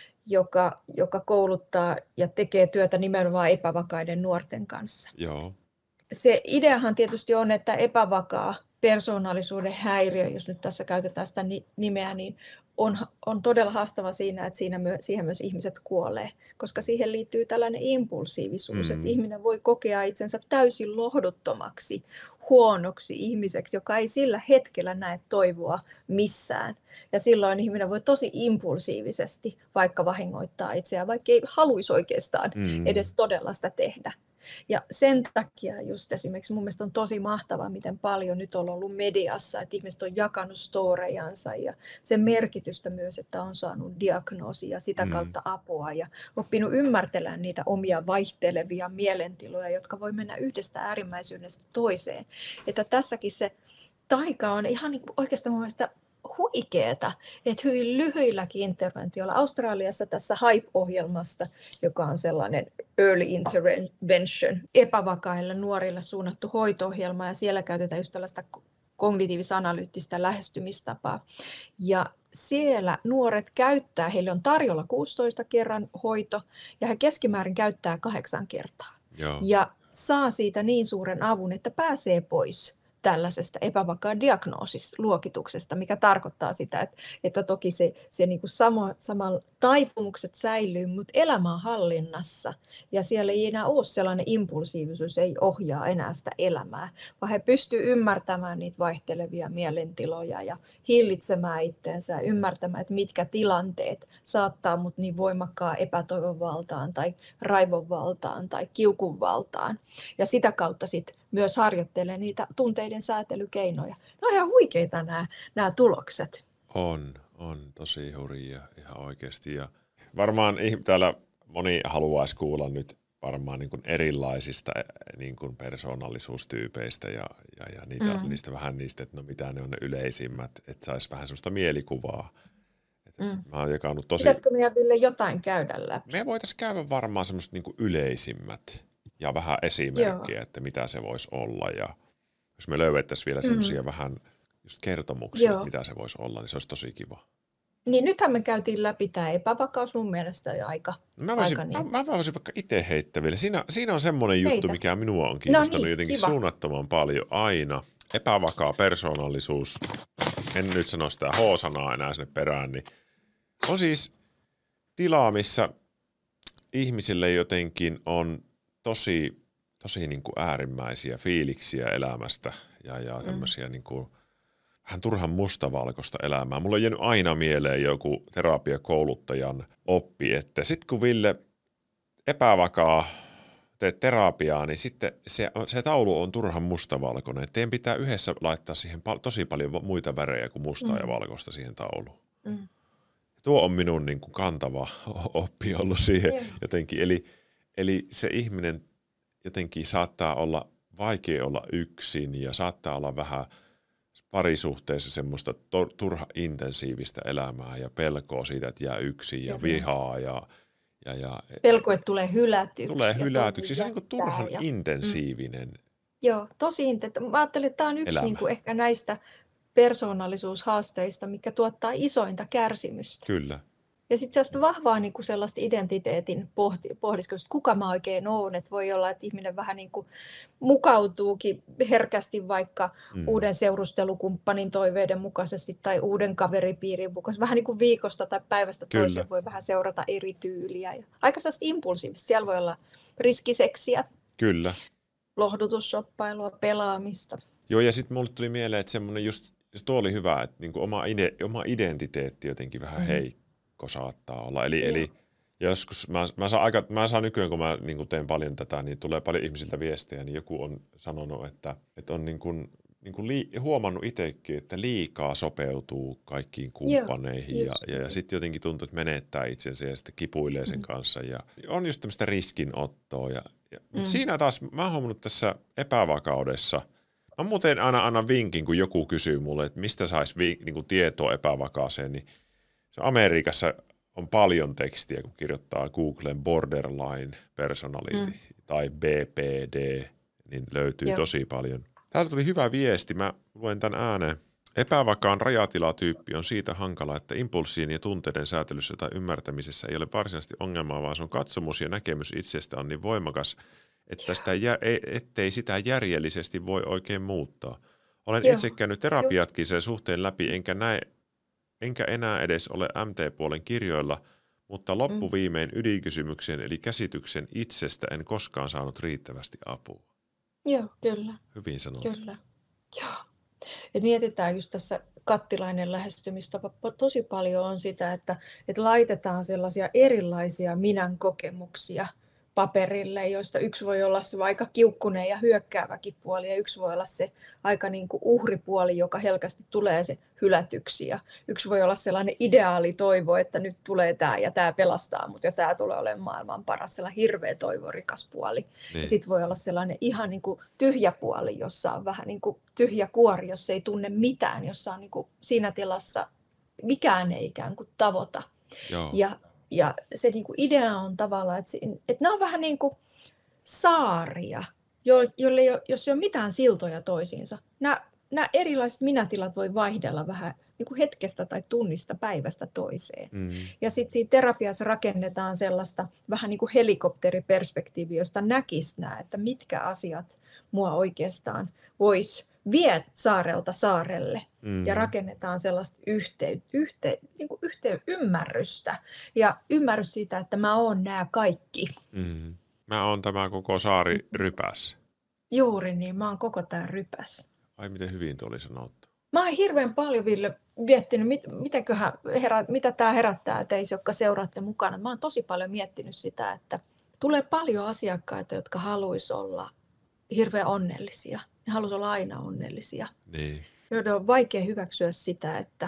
joka, joka kouluttaa ja tekee työtä nimenomaan epävakaiden nuorten kanssa. Joo. Se ideahan tietysti on, että epävakaa persoonallisuuden häiriö, jos nyt tässä käytetään sitä nimeä, niin on, on todella haastava siinä, että siinä myö, siihen myös ihmiset kuolee, koska siihen liittyy tällainen impulsiivisuus, mm. että ihminen voi kokea itsensä täysin lohduttomaksi, huonoksi ihmiseksi, joka ei sillä hetkellä näe toivoa missään. Ja silloin ihminen voi tosi impulsiivisesti vaikka vahingoittaa itseään, vaikka ei haluaisi oikeastaan mm. edes todella sitä tehdä. Ja sen takia just esimerkiksi mun mielestä on tosi mahtavaa, miten paljon nyt on ollut mediassa, että ihmiset on jakanut storejansa ja sen merkitystä myös, että on saanut diagnoosia ja sitä kautta apua ja oppinut ymmärtelemään niitä omia vaihtelevia mielentiloja, jotka voi mennä yhdestä äärimmäisyydestä toiseen. Että tässäkin se taika on ihan niin oikeastaan mun mielestä huikeeta, että hyvin lyhyilläkin interventioilla. Australiassa tässä Hype-ohjelmasta, joka on sellainen early intervention, epävakaille nuorille suunnattu hoito-ohjelma, ja siellä käytetään just tällaista kognitiivis-analyyttistä lähestymistapaa. Ja siellä nuoret käyttää, heille on tarjolla kuusitoista kerran hoito, ja he keskimäärin käyttää kahdeksan kertaa. Joo. Ja saa siitä niin suuren avun, että pääsee pois tällaisesta epävakaan diagnoosisluokituksesta, mikä tarkoittaa sitä, että, että toki se, se niin kuin sama, sama taipumukset säilyy, mutta elämä on hallinnassa ja siellä ei enää ole sellainen impulsiivisuus, ei ohjaa enää sitä elämää, vaan he pystyvät ymmärtämään niitä vaihtelevia mielentiloja ja hillitsemään itseensä ja ymmärtämään, että mitkä tilanteet saattaa mut niin voimakkaan epätoivon valtaan tai raivon valtaan tai kiukun valtaan ja sitä kautta sitten myös harjoittelee niitä tunteiden säätelykeinoja. Ne on ihan huikeita nämä, nämä tulokset. On, on tosi hurjia ihan oikeasti. Ja varmaan täällä moni haluaisi kuulla nyt varmaan niin kuin erilaisista niin kuin persoonallisuustyypeistä ja, ja, ja niitä, mm. niistä vähän niistä, että no mitä ne on ne yleisimmät, että saisi vähän sellaista mielikuvaa. Mm. Mä oon jakanut tosi... Pitäisikö meidän Ville jotain käydä läpi? Me voitaisiin käydä varmaan semmoista niin kuin yleisimmät ja vähän esimerkkiä, Joo. että mitä se voisi olla. Ja jos me löydettäisiin vielä semmoisia mm. vähän just kertomuksia, Joo. että mitä se voisi olla, niin se olisi tosi kiva. Niin nythän me käytiin läpi tämä epävakaus mun mielestä jo aika. Mä voisin, aika niin. mä, mä voisin vaikka itse heittää vielä. Siinä, siinä on semmoinen juttu, Heitä. mikä minua on kiinnostanut no niin, jotenkin kiva. suunnattoman paljon aina. Epävakaa persoonallisuus, en nyt sano sitä H-sanaa enää sinne perään, niin on siis tilaa, missä ihmisille jotenkin on tosi, tosi niin kuin äärimmäisiä fiiliksiä elämästä ja, ja tämmöisiä mm. niin kuin vähän turhan mustavalkoista elämää. Mulla on jäänyt aina mieleen joku terapiakouluttajan oppi, että sit kun Ville epävakaa teet terapiaa, niin sitten se, se taulu on turhan mustavalkoinen. Teidän pitää yhdessä laittaa siihen pal- tosi paljon muita värejä kuin mustaa mm. ja valkoista siihen tauluun. Mm. Tuo on minun niin kuin kantava oppi ollut siihen yeah. jotenkin. Eli, eli se ihminen jotenkin saattaa olla vaikea olla yksin ja saattaa olla vähän parisuhteessa semmoista to, turha intensiivistä elämää ja pelkoa siitä, että jää yksin ja vihaa ja, ja, ja pelko, että tulee hylätyksi. Tulee hylätyksi. Se on niin kuin turhan ja intensiivinen. Mm. Joo, tosi intensiivinen. Mä ajattelen, että tämä on yksi niin kuin ehkä näistä persoonallisuushaasteista, mikä tuottaa isointa kärsimystä. Kyllä. Ja sitten sellaista vahvaa niin kuin sellaista identiteetin pohti, pohdiskelusta, kuka mä oikein oon. Että voi olla, että ihminen vähän niin kuin mukautuukin herkästi vaikka mm. uuden seurustelukumppanin toiveiden mukaisesti tai uuden kaveripiirin mukaisesti. Vähän niin kuin viikosta tai päivästä toiseen voi vähän seurata eri tyyliä. Ja aika sellaista impulsiivista. Siellä voi olla riskiseksiä, Kyllä. lohdutusshoppailua, pelaamista. Joo, ja sitten mulle tuli mieleen, että semmoinen just, tuo oli hyvä, että niinku oma, ide, oma identiteetti jotenkin vähän mm. heikko saattaa olla. Eli, eli joskus, mä, mä, saan aika, mä saan nykyään, kun mä niin teen paljon tätä, niin tulee paljon ihmisiltä viestejä, niin joku on sanonut, että, että on niin kuin, niin kuin lii, huomannut itsekin, että liikaa sopeutuu kaikkiin kumppaneihin Joo, ja, ja, ja sitten jotenkin tuntuu, että menettää itsensä ja sitten kipuilee sen mm. kanssa. Ja on just tämmöistä riskinottoa. Ja, ja, mm. Mutta siinä taas, mä oon huomannut tässä epävakaudessa, mä muuten aina annan vinkin, kun joku kysyy mulle, että mistä saisi vi, niin kuin tietoa epävakaaseen, niin se Amerikassa on paljon tekstiä, kun kirjoittaa Googlen borderline personality mm. tai B P D, niin löytyy Joo. tosi paljon. Täältä tuli hyvä viesti, mä luen tämän ääneen. Epävakaan rajatilatyyppi on siitä hankala, että impulssien ja tunteiden säätelyssä tai ymmärtämisessä ei ole varsinaisesti ongelmaa, vaan sun katsomus ja näkemys itsestä on niin voimakas, että sitä, jä- e- ettei sitä järjellisesti voi oikein muuttaa. Olen Joo. itse käynyt terapiatkin sen suhteen läpi, enkä, näe, enkä enää edes ole M T-puolen kirjoilla, mutta loppuviimein ydinkysymyksen eli käsityksen itsestä en koskaan saanut riittävästi apua. Joo, kyllä, Hyvin sanottu. kyllä. Joo. Ja mietitään just tässä kattilainen lähestymistapa, po- tosi paljon on sitä, että, että laitetaan sellaisia erilaisia minän kokemuksia paperille, joista yksi voi olla se aika kiukkunen ja hyökkääväkin puoli, ja yksi voi olla se aika niin kuin uhripuoli, joka helkästi tulee se hylätyksi, ja yksi voi olla sellainen ideaali toivo, että nyt tulee tämä ja tämä pelastaa mut ja tämä tulee olemaan maailman paras, sellainen hirveä toivorikas puoli. Niin. Ja sitten voi olla sellainen ihan niin kuin tyhjä puoli, jossa on vähän niin kuin tyhjä kuori, jossa ei tunne mitään, jossa on niin kuin siinä tilassa mikään ei ikään kuin tavoita. Joo. Ja, ja se niin kuin idea on tavallaan, että, se, että nämä on vähän niin kuin saaria, jo- jolle ei ole, jos ei ole mitään siltoja toisiinsa. Nämä, nämä erilaiset minätilat voi vaihdella vähän niin kuin hetkestä tai tunnista päivästä toiseen. Mm. Ja sitten siinä terapiassa rakennetaan sellaista vähän niin kuin helikopteriperspektiiviä, josta näkisi nämä, että mitkä asiat mua oikeastaan vois vie saarelta saarelle. Mm. Ja rakennetaan sellaista yhtey, yhtey, niin kuin yhtey, ymmärrystä ja ymmärrys siitä, että mä oon nämä kaikki. Mm. Mä oon tämä koko saari rypäs. Juuri niin, mä oon koko tämä rypäs. Ai miten hyvin tuo oli sanottu. Mä oon hirveän paljon, Ville, miettinyt, mit, mitäköhän herä, mitä tämä herättää teissä, jotka seuraatte mukana. Mä oon tosi paljon miettinyt sitä, että tulee paljon asiakkaita, jotka haluaisi olla hirveän onnellisia. Ne haluaisi olla aina onnellisia. Niin. Joiden on vaikea hyväksyä sitä, että,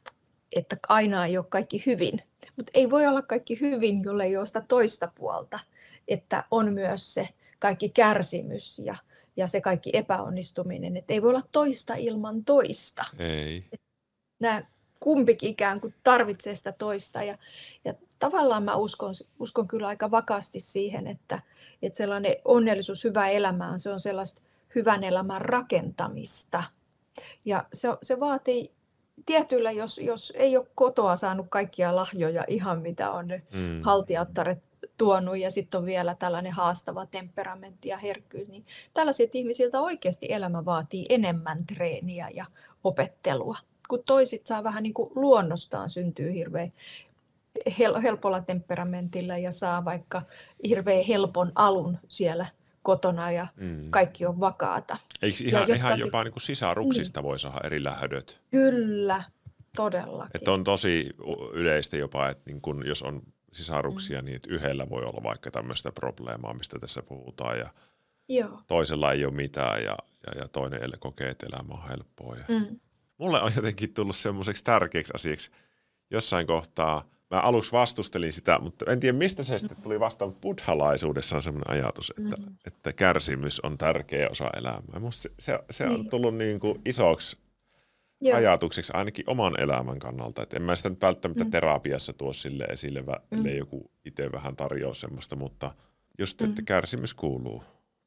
että aina ei ole kaikki hyvin. Mutta ei voi olla kaikki hyvin, jolle ei ole sitä toista puolta. Että on myös se kaikki kärsimys ja, ja se kaikki epäonnistuminen. Että ei voi olla toista ilman toista. Ei. Nämä kumpikin ikään kuin tarvitsee sitä toista. Ja, ja tavallaan mä uskon, uskon kyllä aika vakaasti siihen, että, että sellainen onnellisuus, hyvä elämään, se on sellaista hyvän elämän rakentamista. Ja se, se vaatii tietyllä, jos, jos ei ole kotoa saanut kaikkia lahjoja ihan mitä on ne Mm. haltijattaret tuonut ja sitten on vielä tällainen haastava temperamentti ja herkkyys, niin tällaiset ihmisiltä oikeasti elämä vaatii enemmän treeniä ja opettelua. Kun toiset saa vähän niin kuin luonnostaan syntyy hirveän hel- helpolla temperamentilla ja saa vaikka hirveän helpon alun siellä kotona ja Mm. kaikki on vakaata. Eikö Ja ihan, jotka ihan sit- jopa niin kuin sisaruksista voi saada eri lähdöt? Kyllä, todellakin. Että on tosi yleistä jopa, että niin kun, jos on sisaruksia, mm. niin että yhdellä voi olla vaikka tämmöistä probleemaa, mistä tässä puhutaan, ja Joo. toisella ei ole mitään, ja, ja, ja toinen ei kokee, että elämä on helppoa. Ja Mm. mulle on jotenkin tullut semmoiseksi tärkeäksi asiaksi jossain kohtaa. Mä aluksi vastustelin sitä, mutta en tiedä mistä se sitten tuli vastaan. Buddhalaisuudessa on semmoinen ajatus, että, Mm. että kärsimys on tärkeä osa elämää. Musta se, se, se on Niin. tullut niin kuin isoksi Joo. ajatukseksi ainakin oman elämän kannalta. Et en mä sitä nyt välttämättä Mm. terapiassa tuo sille esille, vä- Mm. ellei joku itse vähän tarjoa semmoista, mutta just, että Mm. kärsimys kuuluu.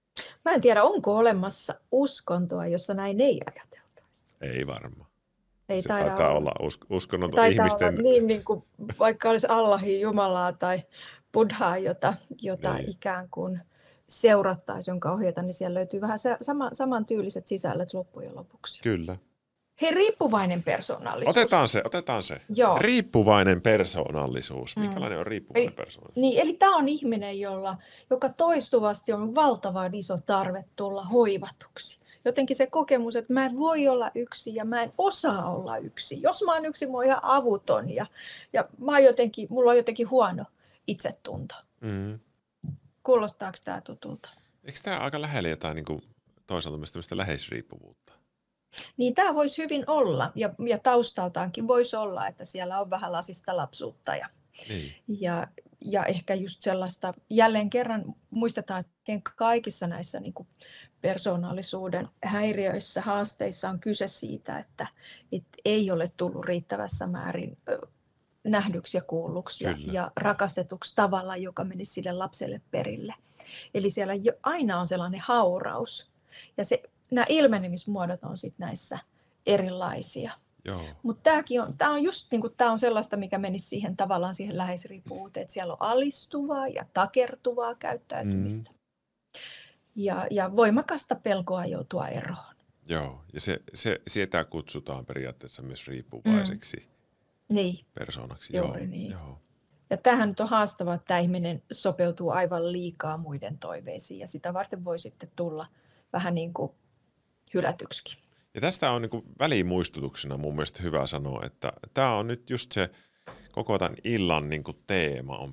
Mä en tiedä, onko olemassa uskontoa, jossa näin ei ajateltaisi. Ei varmaan. Ei Se taida taitaa olla. olla us- uskonnon Taitaa ihmisten... olla niin, niin kuin, vaikka olisi Allahin Jumalaa tai Buddhaa, jota, jota Niin. ikään kuin seurattaisiin, jonka ohjata, niin siellä löytyy vähän se, sama, samantyyliset sisällöt loppujen lopuksi. Kyllä. Hei, riippuvainen persoonallisuus. Otetaan se, otetaan se. Joo. Riippuvainen persoonallisuus. Mm. Minkälainen on riippuvainen Eli- persoonallisuus? Niin, eli tämä on ihminen, jolla, joka toistuvasti on valtavan iso tarve tulla hoivatuksi. Jotenkin se kokemus, että mä en voi olla yksin ja mä en osaa olla yksin. Jos mä oon yksin, mä oon ihan avuton ja, ja mä oon jotenkin, mulla on jotenkin huono itsetunto. Mm. Kuulostaako tämä tutulta? Eikö tämä aika lähellä jotain niin kuin, toisaalta myös tämmöistä läheisriippuvuutta? Niin tämä voisi hyvin olla ja, ja taustaltaankin voisi olla, että siellä on vähän lasista lapsuutta ja, Niin. ja, ja ehkä just sellaista, jälleen kerran muistetaan, että kaikissa näissä niin kuin persoonallisuuden häiriöissä, haasteissa on kyse siitä, että, että ei ole tullut riittävässä määrin ö, nähdyksi ja kuulluksi ja, Kyllä. ja rakastetuksi tavalla, joka menisi sille lapselle perille. Eli siellä jo, aina on sellainen hauraus, Ja se, nämä ilmenemismuodot on sitten näissä erilaisia. Joo. Mutta tämäkin on, tää on just niin kuin, tää on sellaista, mikä menisi siihen tavallaan siihen läheisriippuvuuteen, että siellä on alistuvaa ja takertuvaa käyttäytymistä. Mm. Ja, ja voimakasta pelkoa joutua eroon. Joo, ja se, se, sitä kutsutaan periaatteessa myös riippuvaiseksi mm. niin. persoonaksi. Juuri Joo, niin. joo. Ja tämähän nyt on haastavaa, että tämä ihminen sopeutuu aivan liikaa muiden toiveisiin, ja sitä varten voi sitten tulla vähän niin kuin hylätyksikin. Ja tästä on niin kuin välimuistutuksena mun mielestä hyvä sanoa, että tämä on nyt just se koko tämän illan niin kuin teema, on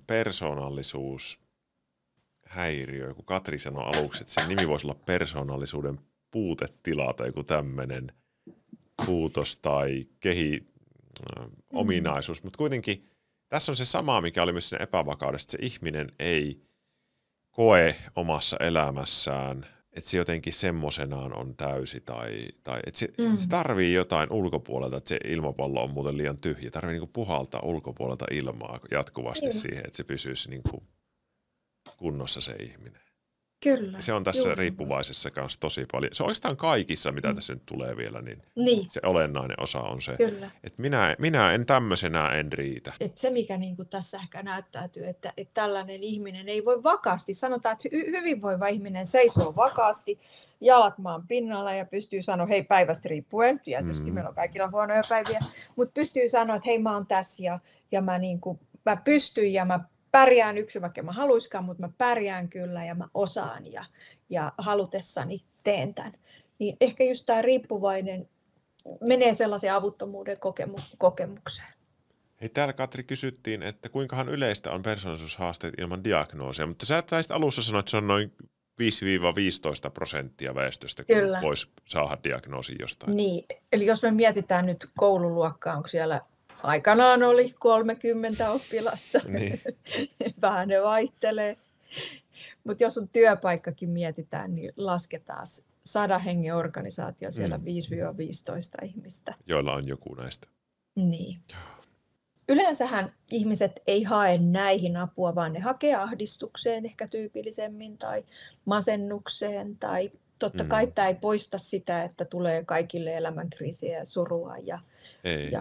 persoonallisuushäiriö. Kun Katri sanoi aluksi, että sen nimi voisi olla persoonallisuuden puutetila tai joku tämmöinen puutos tai kehi, äh, ominaisuus, mutta kuitenkin tässä on se sama, mikä oli myös siinä epävakaudessa, että se ihminen ei koe omassa elämässään, että se jotenkin semmoisenaan on täysi tai, tai että se, mm. se tarvii jotain ulkopuolelta, että se ilmapallo on muuten liian tyhjä. Tarvii niinku puhaltaa ulkopuolelta ilmaa jatkuvasti mm. siihen, että se pysyisi niinku kunnossa se ihminen. Kyllä. Ja se on tässä juuri riippuvaisessa kanssa tosi paljon. Se on oikeastaan kaikissa, mitä mm. tässä nyt tulee vielä, niin, niin se olennainen osa on se, Kyllä. että minä, minä en tämmöisenä en riitä. Et se, mikä niinku tässä ehkä näyttäytyy, että, että tällainen ihminen ei voi vakaasti, sanotaan, että hy- hyvinvoiva ihminen seisoo vakaasti, jalat maan pinnalla ja pystyy sanoa, hei päivästä riippuen, tietysti mm. meillä on kaikilla huonoja päiviä, mutta pystyy sanoa, että hei mä oon tässä ja, ja mä, niinku, mä pystyn ja mä pärjään yksin, vaikka mä haluiskaan, mutta mä pärjään kyllä ja mä osaan ja, ja halutessani teen tämän. Niin ehkä just tämä riippuvainen menee sellaisen avuttomuuden kokemu- kokemukseen. Hei, täällä Katri kysyttiin, että kuinkahan yleistä on persoonallisuushaasteet ilman diagnoosia, mutta sä taisit alussa sanoa, että se on noin viisi viisitoista prosenttia väestöstä, kun Kyllä. voisi saada diagnoosin jostain. Niin, eli jos me mietitään nyt koululuokkaa, onko siellä aikanaan oli kolmekymmentä oppilasta, niin. vähän ne vaihtelee. Mutta jos on työpaikkakin mietitään, niin lasketaan sadan hengen organisaatio siellä mm. viisi viisitoista ihmistä. Joilla on joku näistä. Niin. Yleensähän ihmiset ei hae näihin apua, vaan ne hakee ahdistukseen ehkä tyypillisemmin tai masennukseen. Tai totta kai mm. tämä ei poista sitä, että tulee kaikille elämänkriisiä ja surua ja, ja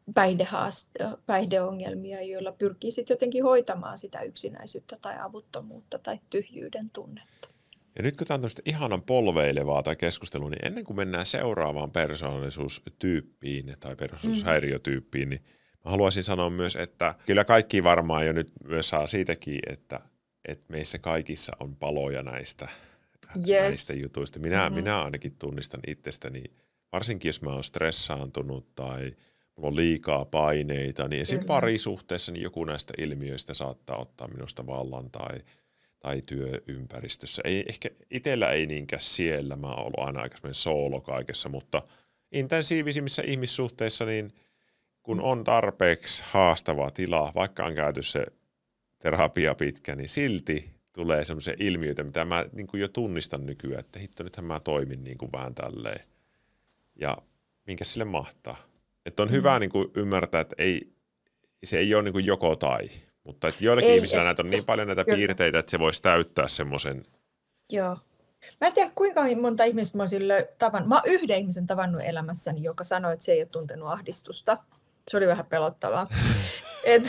päihdeongelmia, joilla pyrkii sitten jotenkin hoitamaan sitä yksinäisyyttä tai avuttomuutta tai tyhjyyden tunnetta. Ja nyt kun tämä on tämmöistä ihanan polveilevaa tai keskustelua, niin ennen kuin mennään seuraavaan persoonallisuustyyppiin tai persoonallisuushäiriötyyppiin, niin mä haluaisin sanoa myös, että kyllä kaikki varmaan jo nyt myös saa siitäkin, että, että meissä kaikissa on paloja näistä, yes. näistä jutuista. Minä, mm-hmm. minä ainakin tunnistan itsestäni, varsinkin jos mä oon stressaantunut tai mulla on liikaa paineita, niin esim. parisuhteessa niin joku näistä ilmiöistä saattaa ottaa minusta vallan tai, tai työympäristössä. Ei, ehkä itsellä ei niinkään siellä, mä oon ollut aina aika semmoinen soolo kaikessa, mutta intensiivisimmissä ihmissuhteissa niin kun on tarpeeksi haastava tila, vaikka on käyty se terapia pitkä, niin silti tulee semmoisia ilmiöitä, mitä mä niin kuin jo tunnistan nykyään, että hitto, nythän mä toimin niin kuin vähän tälleen. Ja minkä sille mahtaa. Että on mm. hyvä niin kuin ymmärtää, että ei, se ei ole niin kuin joko tai, mutta että joillakin ei, ihmisillä et, näitä on niin paljon näitä kyllä. piirteitä, että se voisi täyttää semmoisen. Joo. Mä en tiedä, kuinka monta ihmistä mä olisin tavannut. Mä oon yhden ihmisen tavannut elämässäni, joka sanoi, että se ei ole tuntenut ahdistusta. Se oli vähän pelottavaa. et,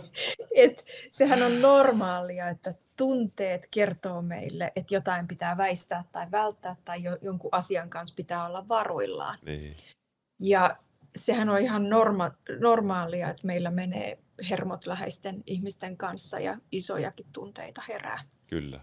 et, sehän on normaalia, että tunteet kertoo meille, että jotain pitää väistää tai välttää tai jo, jonkun asian kanssa pitää olla varuillaan. Niin. Ja sehän on ihan norma, normaalia, että meillä menee hermot läheisten ihmisten kanssa ja isojakin tunteita herää. Kyllä.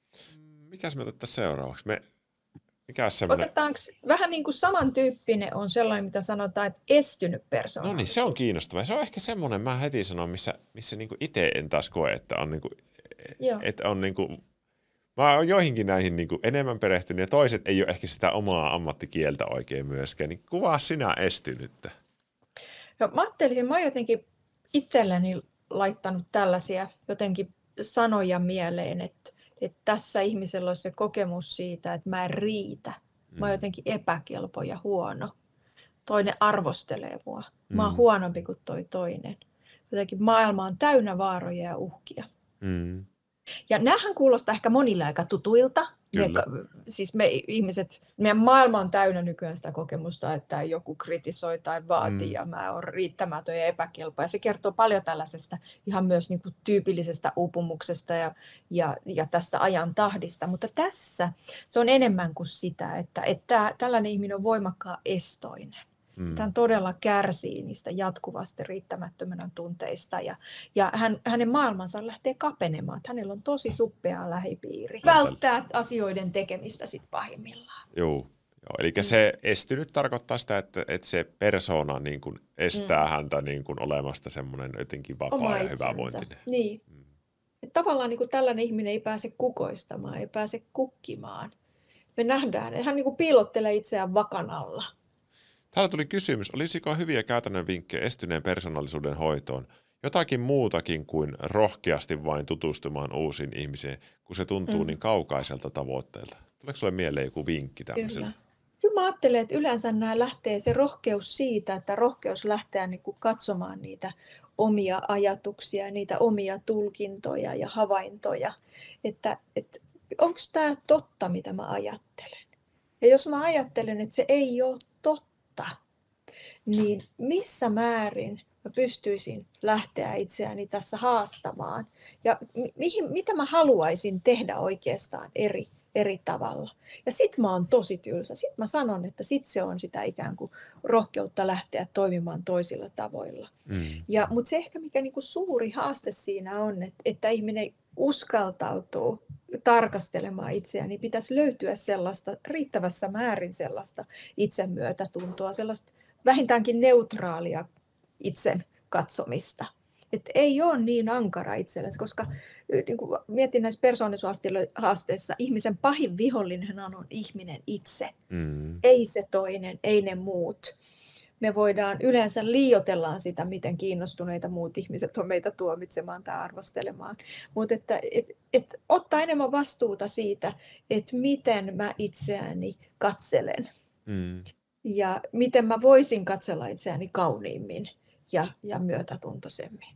Mikäs me otettaisiin seuraavaksi? Me... Mikäs semmoinen? Otetaanko vähän niin kuin samantyyppinen on sellainen, mitä sanotaan, että estynyt persoonallisuus. No niin, se on kiinnostavaa. Se on ehkä semmoinen, mä heti sanon, missä, missä niin kuin itse en taas koe, että on, niin kuin, että on niin kuin, mä oon joihinkin näihin niin kuin enemmän perehtynyt ja toiset ei ole ehkä sitä omaa ammattikieltä oikein myöskään. Niin kuvaa sinä estynyttä. No, mä ajattelisin, mä oon jotenkin itselleni laittanut tällaisia jotenkin sanoja mieleen, että että tässä ihmisellä on se kokemus siitä, että mä en riitä. Mä oon jotenkin epäkelpo ja huono. Toinen arvostelee mua. Mä oon mm. huonompi kuin toi toinen. Jotenkin maailma on täynnä vaaroja ja uhkia. Mm. Ja näähän kuulostaa ehkä monille aika tutuilta. Me, Kyllä. siis me ihmiset, meidän maailma on täynnä nykyään sitä kokemusta, että joku kritisoi tai vaatii Mm. ja mä oon riittämätön ja epäkelpo. Ja se kertoo paljon tällaisesta ihan myös niin kuin tyypillisestä uupumuksesta ja, ja, ja tästä ajan tahdista. Mutta tässä se on enemmän kuin sitä, että, että tällainen ihminen on voimakkaan estoinen. Mm. Hän todella kärsii niistä jatkuvasti riittämättömänä tunteista ja, ja hän, hänen maailmansa lähtee kapenemaan. Hänellä on tosi suppea lähipiiri. Välttää asioiden tekemistä sit pahimmillaan. Joo. Joo, eli mm. se estynyt tarkoittaa sitä, että, että se persona niin kuin estää mm. häntä niin kuin olemasta semmoinen jotenkin vapaa Oma ja hyvävointinen. Niin. Mm. Et tavallaan niin kuin tällainen ihminen ei pääse kukoistamaan, ei pääse kukkimaan. Me nähdään, että hän niin kuin piilottelee itseään vakan alla. Täällä tuli kysymys, olisiko hyviä käytännön vinkkejä estyneen persoonallisuuden hoitoon? Jotakin muutakin kuin rohkeasti vain tutustumaan uusiin ihmisiin, kun se tuntuu mm. niin kaukaiselta tavoitteelta. Tuleeko sinulle mieleen joku vinkki tämmöiselle? Kyllä. Kyllä mä ajattelen, että yleensä nämä lähtee se rohkeus siitä, että rohkeus lähtee niin kuin katsomaan niitä omia ajatuksia, niitä omia tulkintoja ja havaintoja. Että, että onko tämä totta, mitä mä ajattelen? Ja jos mä ajattelen, että se ei ole totta, niin missä määrin mä pystyisin lähteä itseäni tässä haastamaan? Ja mihin, mitä mä haluaisin tehdä oikeastaan eri, eri tavalla? Ja sit mä oon tosi tylsä. Sit mä sanon, että sit se on sitä ikään kuin rohkeutta lähteä toimimaan toisilla tavoilla. Mm. Ja, mutta se ehkä mikä niinku suuri haaste siinä on, että, että ihminen uskaltautuu tarkastelemaan itseään, niin pitäisi löytyä sellaista riittävässä määrin sellaista itsemyötätuntoa, sellaista vähintäänkin neutraalia itsen katsomista. Että ei ole niin ankara itsellensä, koska niin kuin mietin näissä persoonallisuushaasteissa, ihmisen pahin vihollinen on ihminen itse. Mm. Ei se toinen, ei ne muut. Me voidaan yleensä liioitellaan sitä, miten kiinnostuneita muut ihmiset on meitä tuomitsemaan tai arvostelemaan. Mutta että et, et, ottaa enemmän vastuuta siitä, että miten mä itseäni katselen. Mm. Ja miten mä voisin katsella itseäni kauniimmin ja, ja myötätuntoisemmin.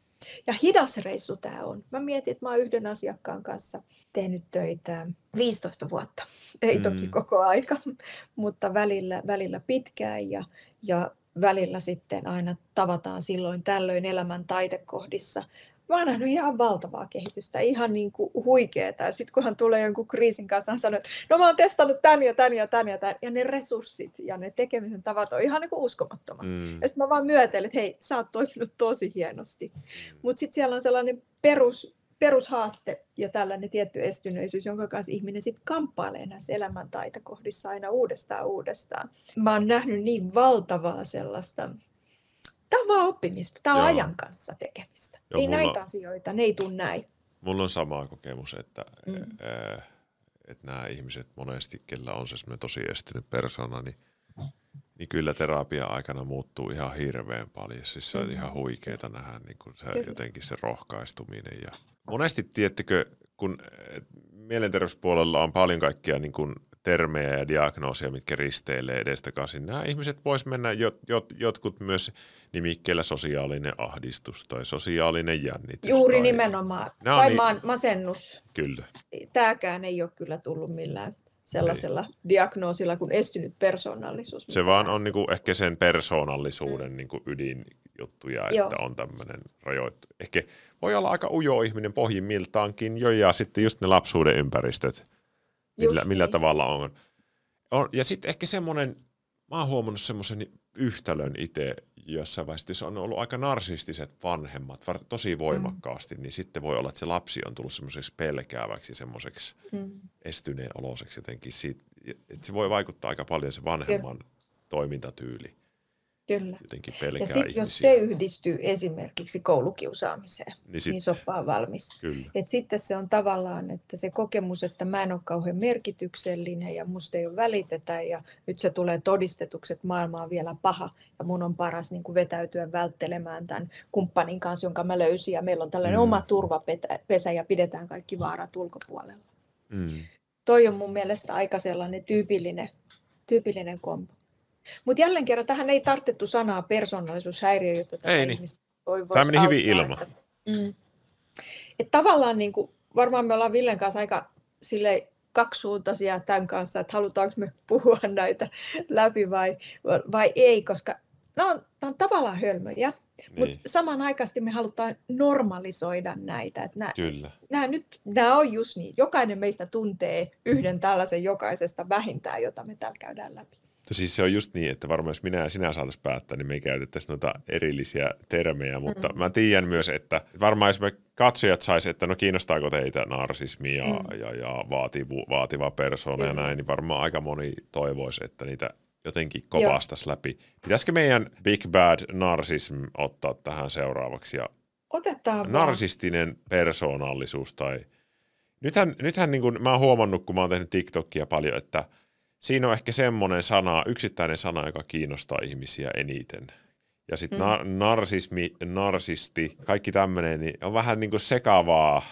Ja hidas reissu tämä on. Mä mietin, että mä oon yhden asiakkaan kanssa tehnyt töitä viisitoista vuotta. Ei mm. toki koko aika, mutta välillä, välillä pitkään ja, ja välillä sitten aina tavataan silloin tällöin elämän taitekohdissa. Mä oon nähnyt ihan valtavaa kehitystä, ihan niin kuin huikeeta. Ja sitten kun hän tulee jonkun kriisin kanssa, hän sanoo, että no mä oon testannut tän ja tän ja tän ja tän. Ja ne resurssit ja ne tekemisen tavat on ihan niin kuin uskomattomat. Mm. Ja sitten mä vaan myötelen, että hei, sä oot toiminut tosi hienosti. Mm. Mutta sitten siellä on sellainen perus, perushaaste ja tällainen tietty estyneisyys, jonka kanssa ihminen sitten kamppailee näissä elämän taitekohdissa aina uudestaan uudestaan. Mä oon nähnyt niin valtavaa sellaista. Tämä on vaan oppimista. Tämä on Joo. ajan kanssa tekemistä. Joo, ei näitä on, asioita, ne ei tule näin. Mulla on sama kokemus, että, mm. äh, että nämä ihmiset monesti, kellä on se semmoinen tosi estynyt persona, niin, niin kyllä terapia aikana muuttuu ihan hirveän paljon. Siis se on mm. ihan huikeeta nähdä niin kun se, jotenkin se rohkaistuminen. Ja monesti, tiedättekö, kun mielenterveyspuolella on paljon kaikkia niin kun termejä ja diagnoosia, mitkä risteilee edestakaisin. Nämä ihmiset vois mennä jot, jot, jotkut myös nimikkeellä sosiaalinen ahdistus tai sosiaalinen jännitys. Juuri tai, nimenomaan. Tai niin, masennus. Kyllä. Tämäkään ei ole kyllä tullut millään sellaisella ei. diagnoosilla kuin estynyt persoonallisuus. Se vaan on niinku ehkä sen persoonallisuuden mm. niinku ydinjuttuja, että Joo. on tämmöinen rajoittu. Ehkä voi olla aika ujo ihminen pohjimmiltaankin jo, ja sitten just ne lapsuuden ympäristöt. Millä, millä niin. tavalla on. on ja sitten ehkä semmoinen, mä oon huomannut semmoisen yhtälön itse jossain vaiheessa, se on ollut aika narsistiset vanhemmat, var, tosi voimakkaasti, mm. niin sitten voi olla, että se lapsi on tullut semmoiseksi pelkääväksi, semmoiseksi mm. estyneen oloseksi jotenkin. Siitä, että se voi vaikuttaa aika paljon se vanhemman Kyllä. toimintatyyli. Kyllä. Jotenkin pelkää ja sitten jos se yhdistyy esimerkiksi koulukiusaamiseen, niin, sit, niin soppa on valmis. Et sitten se on tavallaan, että se kokemus, että mä en ole kauhean merkityksellinen ja musta ei ole välitetä ja nyt se tulee todistetuksi, että maailma on vielä paha ja mun on paras niin kuin vetäytyä välttelemään tämän kumppanin kanssa, jonka mä löysin ja meillä on tällainen mm. oma turvapesä ja pidetään kaikki vaarat ulkopuolella. Mm. Toi on mun mielestä aika sellainen tyypillinen, tyypillinen kombo. Mutta jälleen kerran, tähän ei tarvittu sanaa persoonallisuushäiriö, jotta tätä ei, ihmistä voi Tämä meni hyvin ilman. Mm. Et tavallaan niin kuin, varmaan me ollaan Villen kanssa aika silleen, kaksisuuntaisia tämän kanssa, että halutaanko me puhua näitä läpi vai, vai ei, koska nämä on, nämä on tavallaan hölmöjä, mutta Niin, samanaikaisesti me halutaan normalisoida näitä. Että nämä, kyllä. nämä, nyt, nämä on just niin. Jokainen meistä tuntee yhden tällaisen jokaisesta vähintään, jota me täällä käydään läpi. No siis se on just niin, että varmaan jos minä ja sinä saataisiin päättää, niin me ei käytettäisi noita erillisiä termejä, mutta mm. mä tiedän myös, että varmaan jos me katsojat sais, että no kiinnostaako teitä narsismi ja, mm. ja, ja vaativu, vaativa persoona mm. ja näin, niin varmaan aika moni toivoisi, että niitä jotenkin kopastaisi läpi. Pitäisikö meidän Big Bad Narcissism ottaa tähän seuraavaksi? Ja otetaan narsistinen vaan persoonallisuus tai... Nythän, nythän niin kuin mä oon huomannut, kun mä oon tehnyt TikTokia paljon, että siinä on ehkä semmoinen sana, yksittäinen sana, joka kiinnostaa ihmisiä eniten. Ja sitten mm. na- narsismi, narsisti, kaikki tämmöinen, niin on vähän niin kuin sekavaa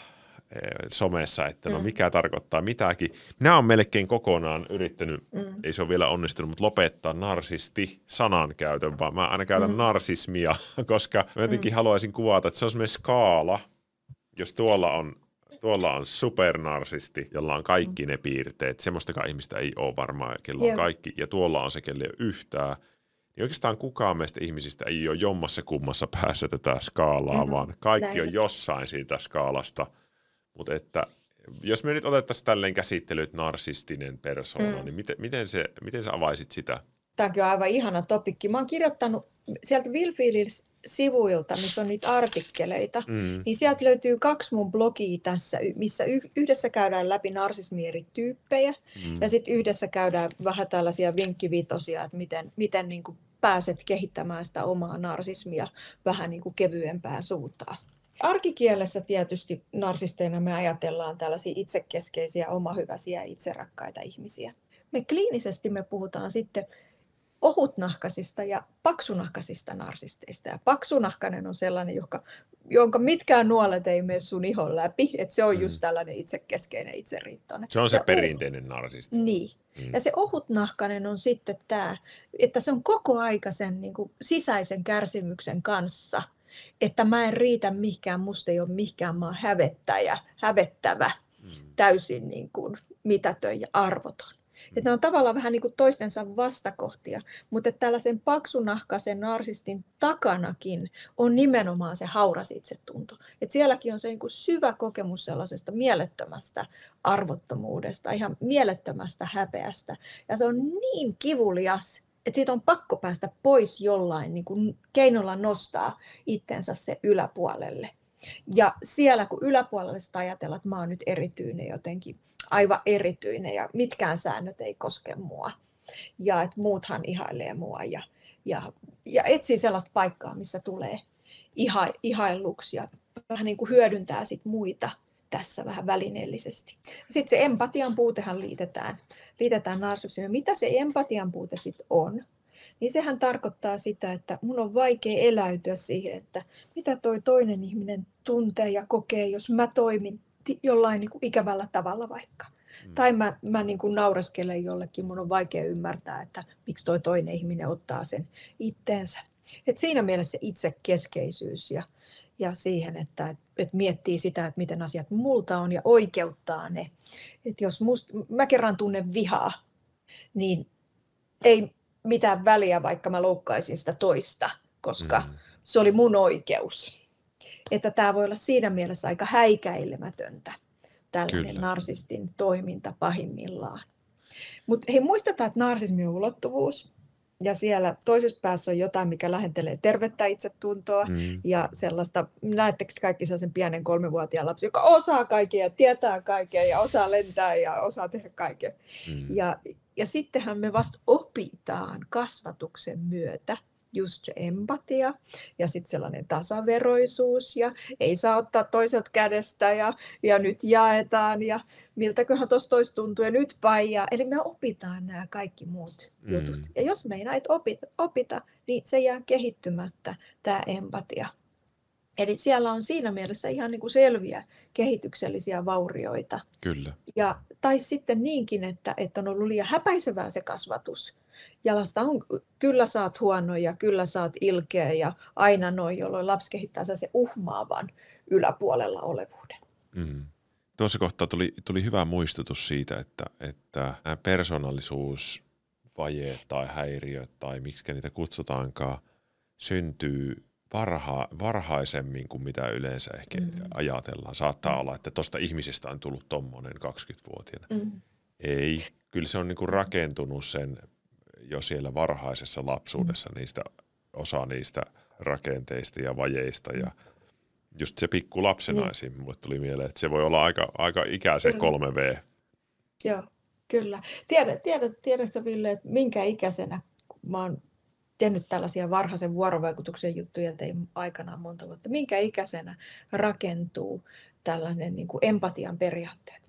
somessa, että no mikä mm. tarkoittaa mitäkin. Minä olen melkein kokonaan yrittänyt, mm. ei se ole vielä onnistunut, mutta lopettaa narsisti-sanan käytön, vaan mä aina käytän mm. narsismia, koska mä jotenkin mm. haluaisin kuvata, että se on semmoinen skaala, jos tuolla on Tuolla on supernarsisti, jolla on kaikki ne piirteet. Semmoistakaan ihmistä ei ole varmaan, kello on kaikki. Ja tuolla on se, kelle ei ole yhtään. Niin oikeastaan kukaan meistä ihmisistä ei ole jommassa kummassa päässä tätä skaalaa, mm-hmm. vaan kaikki Näin. on jossain siitä skaalasta. Mutta että jos me nyt otettaisiin tälleen käsittelyt narsistinen persoona, mm. niin miten, miten, se, miten sä avaisit sitä? Tämäkin on aivan ihana topikki. Mä oon kirjoittanut sieltä Will Fields sivuilta, missä on niitä artikkeleita, mm. niin sieltä löytyy kaksi mun blogia tässä, missä yhdessä käydään läpi narsismin eri tyyppejä, mm. ja sitten yhdessä käydään vähän tällaisia vinkkivitosia, että miten, miten niin kuin pääset kehittämään sitä omaa narsismia vähän niin kuin kevyempään suuntaan. Arkikielessä tietysti narsisteina me ajatellaan tällaisia itsekeskeisiä, omahyväisiä ja itserakkaita ihmisiä. Me kliinisesti me puhutaan sitten ohutnahkaisista ja paksunahkaisista narsisteista. Ja paksunahkainen on sellainen, joka, jonka mitkään nuolet ei mene sun ihon läpi. Että se on mm. just tällainen itsekeskeinen, itseriittoinen. Se on se ja perinteinen narsisti. Niin. Mm. Ja se ohutnahkainen on sitten tämä, että se on koko aika sen niin kuin sisäisen kärsimyksen kanssa. Että mä en riitä mihinkään, musta ei ole mihinkään, mä oon hävettäjä, hävettävä, mm. täysin niin kuin mitätön ja arvoton. Että ne on tavallaan vähän niin kuin toistensa vastakohtia, mutta tällaisen paksunahkaisen narsistin takanakin on nimenomaan se hauras itsetunto. Että sielläkin on se niin kuin syvä kokemus sellaisesta mielettömästä arvottomuudesta, ihan mielettömästä häpeästä. Ja se on niin kivulias, että siitä on pakko päästä pois jollain niin kuin keinolla nostaa itsensä se yläpuolelle. Ja siellä kun yläpuolelle sitä ajatellaan, että mä oon nyt erityinen jotenkin, aivan erityinen ja mitkään säännöt ei koske mua. Ja että muuthan ihailee mua ja, ja, ja etsii sellaista paikkaa, missä tulee iha, ihailluksi ja vähän niin kuin hyödyntää sit muita tässä vähän välineellisesti. Sitten se empatian puutehan liitetään, liitetään narsismiin. Mitä se empatian puute sitten on? Niin sehän tarkoittaa sitä, että mun on vaikea eläytyä siihen, että mitä toi toinen ihminen tuntee ja kokee, jos mä toimin jollain niin kuin ikävällä tavalla vaikka. Mm. Tai mä, mä niin kuin naureskelen jollekin, mun on vaikea ymmärtää, että miksi toi toinen ihminen ottaa sen itteensä. Et siinä mielessä se itsekeskeisyys ja, ja siihen, että et miettii sitä, että miten asiat multa on ja oikeuttaa ne. Et jos must, mä kerran tunnen vihaa, niin ei mitään väliä, vaikka mä loukkaisin sitä toista, koska mm. se oli mun oikeus. Että tämä voi olla siinä mielessä aika häikäilemätöntä, tällainen Kyllä. narsistin toiminta pahimmillaan. Mutta hei, muistetaan, että narsismi on ulottuvuus. Ja siellä toisessa päässä on jotain, mikä lähentelee tervettä itsetuntoa. Mm. Ja sellaista, näettekö kaikki sellaisen pienen kolmevuotiaan lapsi, joka osaa kaikkea ja tietää kaikkea ja osaa lentää ja osaa tehdä kaiken. Mm. Ja, ja sittenhän me vasta opitaan kasvatuksen myötä just se empatia ja sitten sellainen tasaveroisuus ja ei saa ottaa toiselta kädestä ja, ja nyt jaetaan ja miltäköhän tuossa toista tuntuu ja nyt paijaa. Eli me opitaan nämä kaikki muut mm. jutut. Ja jos me ei näitä opita, opita, niin se jää kehittymättä tämä empatia. Eli siellä on siinä mielessä ihan niin kuin selviä kehityksellisiä vaurioita. Kyllä. Ja, tai sitten niinkin, että, että on ollut liian häpäisevää se kasvatus. Ja lasta on, kyllä sä oot huono ja kyllä sä oot ilkeä ja aina noin, jolloin lapsi kehittää se uhmaavan yläpuolella olevuuden. Mm. tuossa kohtaa tuli, tuli hyvä muistutus siitä, että, että nämä persoonallisuusvajeet tai häiriöt tai miksi niitä kutsutaankaan, syntyy varha, varhaisemmin kuin mitä yleensä ehkä mm-hmm. ajatellaan. Saattaa mm-hmm. olla, että tuosta ihmisestä on tullut tommonen kaksikymmentävuotiaana. Mm-hmm. Ei, kyllä se on niinku rakentunut sen jo siellä varhaisessa lapsuudessa mm-hmm. niistä, osa niistä rakenteista ja vajeista ja just se pikku lapsena niin. Esim. Mulle tuli mieleen, että se voi olla aika, aika ikäisen kolme V. Joo, kyllä. Tiedät, tiedät, tiedätkö Ville, että minkä ikäisenä, mä oon tehnyt tällaisia varhaisen vuorovaikutuksen juttuja tein aikanaan monta vuotta, minkä ikäisenä rakentuu tällainen niin kuin empatian periaatteet?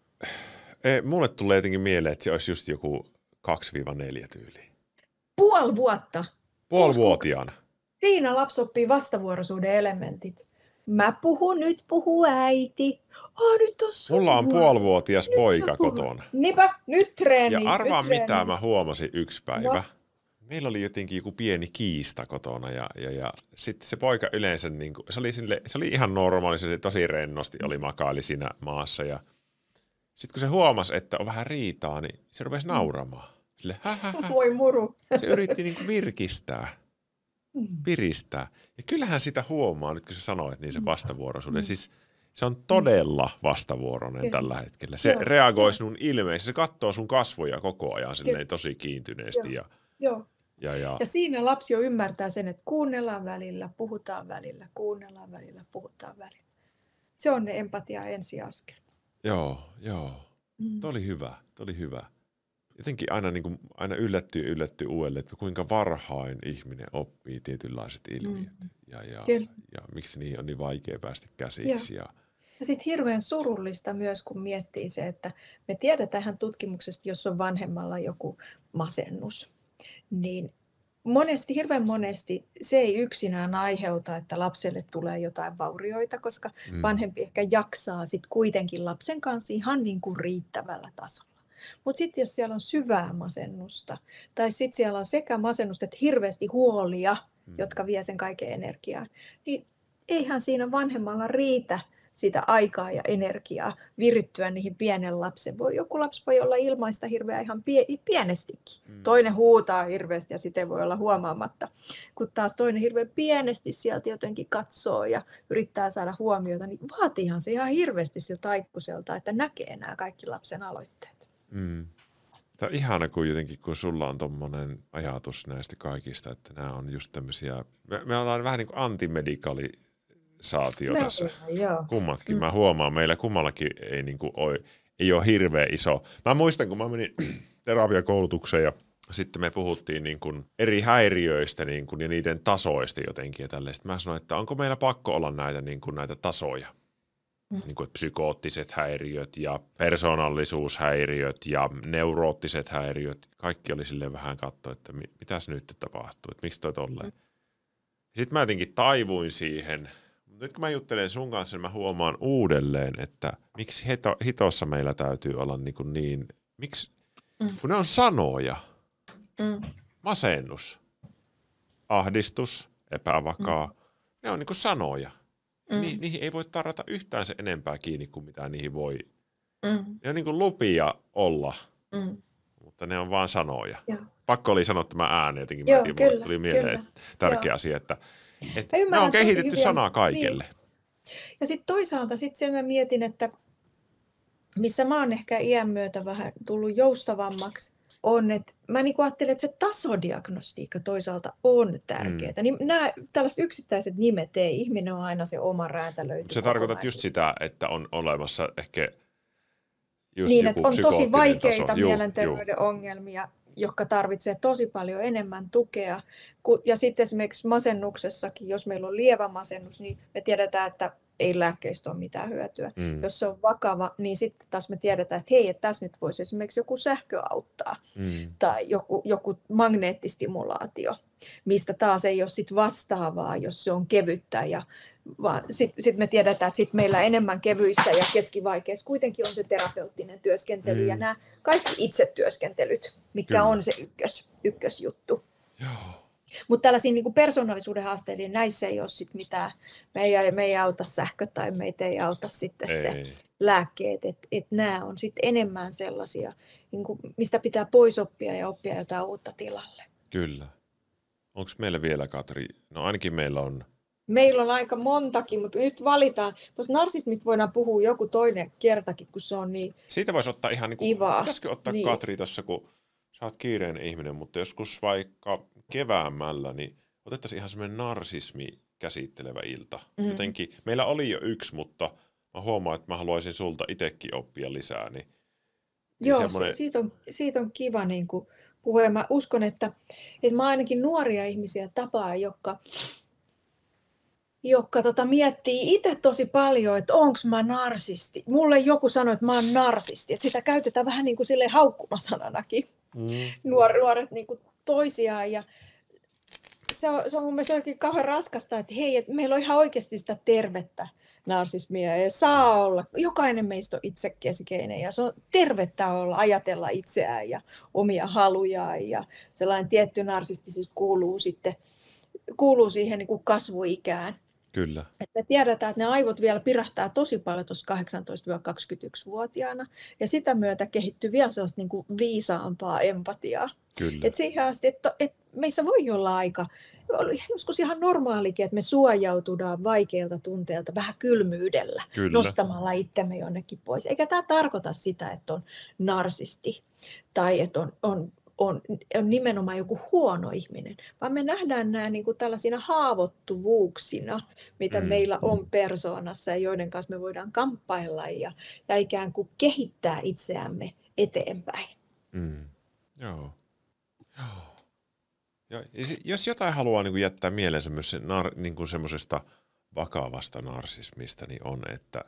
E, mulle tulee jotenkin mieleen, että se olisi just joku kaksi neljä tyyliin. Puoli vuotta. Puolivuotiaana. Siinä lapsi oppii vastavuoroisuuden elementit. Mä puhun, nyt puhuu äiti. Oh, nyt on sun Mulla on vuoro. puolivuotias Nyt poika kotona. Niinpä, nyt treeni. Ja arvaa nyt mitä treeni. mä huomasin yksi päivä. No. Meillä oli jotenkin joku pieni kiista kotona ja, ja, ja sitten se poika yleensä, niin kuin, se, oli sille, se oli ihan normaali, se tosi rennosti oli makaili siinä maassa ja sitten kun se huomasi, että on vähän riitaa, niin se rupesi nauramaan. Sille, hä, hä, hä. Voi muru. Se yritti niin kuin virkistää, piristää. Ja kyllähän sitä huomaa nyt, kun sä sanoit niin se vastavuoroisuuden. Siis se on todella vastavuoroinen Kyllä. tällä hetkellä. Se Joo. reagoi sinun ilmeisesti, se katsoo sun kasvoja koko ajan silleen tosi kiintyneesti. Joo. Ja, Joo. Ja, ja. ja siinä lapsi jo ymmärtää sen, että kuunnellaan välillä, puhutaan välillä, kuunnellaan välillä, puhutaan välillä. Se on ne empatia ensiaskel. Joo, joo. Mm. Tuo oli hyvä, tuo oli hyvä. Jotenkin aina, niin kuin, aina yllättyy yllättyy uudelleen, että kuinka varhain ihminen oppii tietynlaiset ilmiöt. Mm. Ja, ja, ja miksi niihin on niin vaikea päästä käsiksi. Ja, ja sitten hirveän surullista myös, kun miettii se, että me tiedetään tutkimuksesta, jos on vanhemmalla joku masennus, niin monesti, hirveän monesti se ei yksinään aiheuta, että lapselle tulee jotain vaurioita, koska mm. vanhempi ehkä jaksaa sit kuitenkin lapsen kanssa ihan niin kuin riittävällä tasolla. Mutta sitten jos siellä on syvää masennusta, tai sitten siellä on sekä masennusta että hirveästi huolia, mm. jotka vie sen kaiken energiaa, niin eihän siinä vanhemmalla riitä sitä aikaa ja energiaa virittyä niihin pienen lapsen. Voi, joku lapsi voi olla ilmaista hirveän ihan pie, pienestikin. Mm. Toinen huutaa hirveästi ja sitten voi olla huomaamatta. Kun taas toinen hirveän pienesti sieltä jotenkin katsoo ja yrittää saada huomiota, niin vaatiihan se ihan hirveästi siltä aikuiselta, että näkee nämä kaikki lapsen aloitteet. Mm. Tämä on ihana, kun jotenkin, kun sulla on tommonen ajatus näistä kaikista, että nämä on just tämmöisiä, me, me ollaan vähän niin kuin antimedikali saatio me tässä. Ollaan, kummatkin. Mm. Mä huomaan, meillä kummallakin ei, niin kuin ole, ei ole hirveän iso. Mä muistan, kun mä menin terapiakoulutukseen ja sitten me puhuttiin niin kuin eri häiriöistä niin kuin, ja niiden tasoista jotenkin ja tälleen. Sitten mä sanoin, että onko meillä pakko olla näitä, niin kuin, näitä tasoja. Mm. Niin kuin, psykoottiset häiriöt ja persoonallisuushäiriöt ja neuroottiset häiriöt. Kaikki oli silleen vähän katsoa, että mitäs nyt tapahtuu, että miksi toi tolleen. Mm. Sitten mä jotenkin taivuin siihen. Nyt kun mä juttelen sun kanssa, niin mä huomaan uudelleen, että miksi hito, hitossa meillä täytyy olla niin, kuin niin miksi, mm. kun ne on sanoja. Mm. Masennus, ahdistus, epävakaa, mm. ne on niin kuin sanoja. Mm. Ni, niihin ei voi tarrata yhtään se enempää kiinni kuin mitä niihin voi. Mm. Ne on niin kuin lupia olla, mm. mutta ne on vaan sanoja. Ja. Pakko oli sanoa tämä ääni jotenkin. Joo, mietin, kyllä, tuli mieleen kyllä. Tärkeä Joo. asia, että, että ne on kehitetty sanaa kaikelle. Niin. Ja sitten toisaalta sit sen mä mietin, että missä mä oon ehkä iän myötä vähän tullut joustavammaksi, on, että mä niin ajattelen, että se tasodiagnostiikka toisaalta on tärkeää. Mm. Niin nämä tällaiset yksittäiset nimet ei, ihminen on aina se oma räätälöity. Se tarkoittaa just sitä, että on olemassa ehkä just niin, joku että on tosi vaikeita taso. mielenterveyden juu, ongelmia, jotka tarvitsee tosi paljon enemmän tukea. Ja sitten esimerkiksi masennuksessakin, jos meillä on lievä masennus, niin me tiedetään, että ei lääkkeistä ole mitään hyötyä. Mm. Jos se on vakava, niin sitten taas me tiedetään, että hei, että tässä nyt voisi esimerkiksi joku sähkö auttaa mm. tai joku, joku magneettistimulaatio, mistä taas ei ole sit vastaavaa, jos se on kevyttä. Ja vaan sitten sit me tiedetään, että sit meillä enemmän kevyissä ja keskivaikeissa kuitenkin on se terapeuttinen työskentely mm. ja nämä kaikki itsetyöskentelyt, mikä Kyllä. on se ykkös, ykkösjuttu. Joo. Mutta tällaisiin niin kuin persoonallisuuden haasteisiin, näissä ei ole sit mitään, me ei, me ei auta sähkö tai meitä ei auta sitten se Ei. lääkkeet, että et nämä on sitten enemmän sellaisia, niin kuin, mistä pitää pois oppia ja oppia jotain uutta tilalle. Kyllä. Onko meillä vielä, Katri? No ainakin meillä on. Meillä on aika montakin, mutta nyt valitaan. Tuossa narsismista voidaan puhua joku toinen kertakin, kun se on niin Siitä voisi ottaa ihan niin kuin, kivaa. pitäisikö ottaa Niin. Katri tuossa, kun sä oot kiireinen ihminen, mutta joskus vaikka keväämällä, niin otettaisiin ihan semmoinen narsismi käsittelevä ilta. Mm. Jotenkin, meillä oli jo yksi, mutta mä huomaan, että mä haluaisin sulta itsekin oppia lisää. Niin, niin Joo, semmoinen... se, siitä, on, siitä on kiva niin kuin puhua. Ja mä uskon, että, että mä ainakin nuoria ihmisiä tapaan, jotka, jotka tota, miettii itse tosi paljon, että onko mä narsisti. Mulle joku sanoi, että mä oon narsisti. Että sitä käytetään vähän niin kuin silleen haukkumasananakin. Mm. Nuor, nuoret niin kuin toisiaan. Ja se on, se on mun mielestä oikein kauhean raskasta, että hei, että meillä on ihan oikeasti sitä tervettä narsismia ja saa olla, jokainen meistä on itsekeskeinen ja se on tervettä olla, ajatella itseään ja omia halujaan ja sellainen tietty narsistisuus kuuluu sitten, kuuluu siihen niin kuin kasvuikään. Kyllä. Et me tiedetään, että ne aivot vielä pirahtaa tosi paljon tuossa kahdeksantoista kaksikymmentäyksi-vuotiaana ja sitä myötä kehittyy vielä sellaista niin kuin viisaampaa empatiaa. Kyllä. Et siihen asti, että, että meissä voi olla aika, joskus ihan normaalikin, että me suojaututaan vaikeilta tunteilta vähän kylmyydellä, Kyllä. nostamalla itsemme jonnekin pois. Eikä tämä tarkoita sitä, että on narsisti tai että on, on, on, on nimenomaan joku huono ihminen, vaan me nähdään nämä niin kuin tällaisina haavoittuvuuksina, mitä mm. meillä on persoonassa ja joiden kanssa me voidaan kamppailla ja, ja ikään kuin kehittää itseämme eteenpäin. Mm. Joo. Joo. Ja jos jotain haluaa niin kuin jättää mielensä myös se nar, niin kuin semmoisesta vakavasta narsismista, niin on, että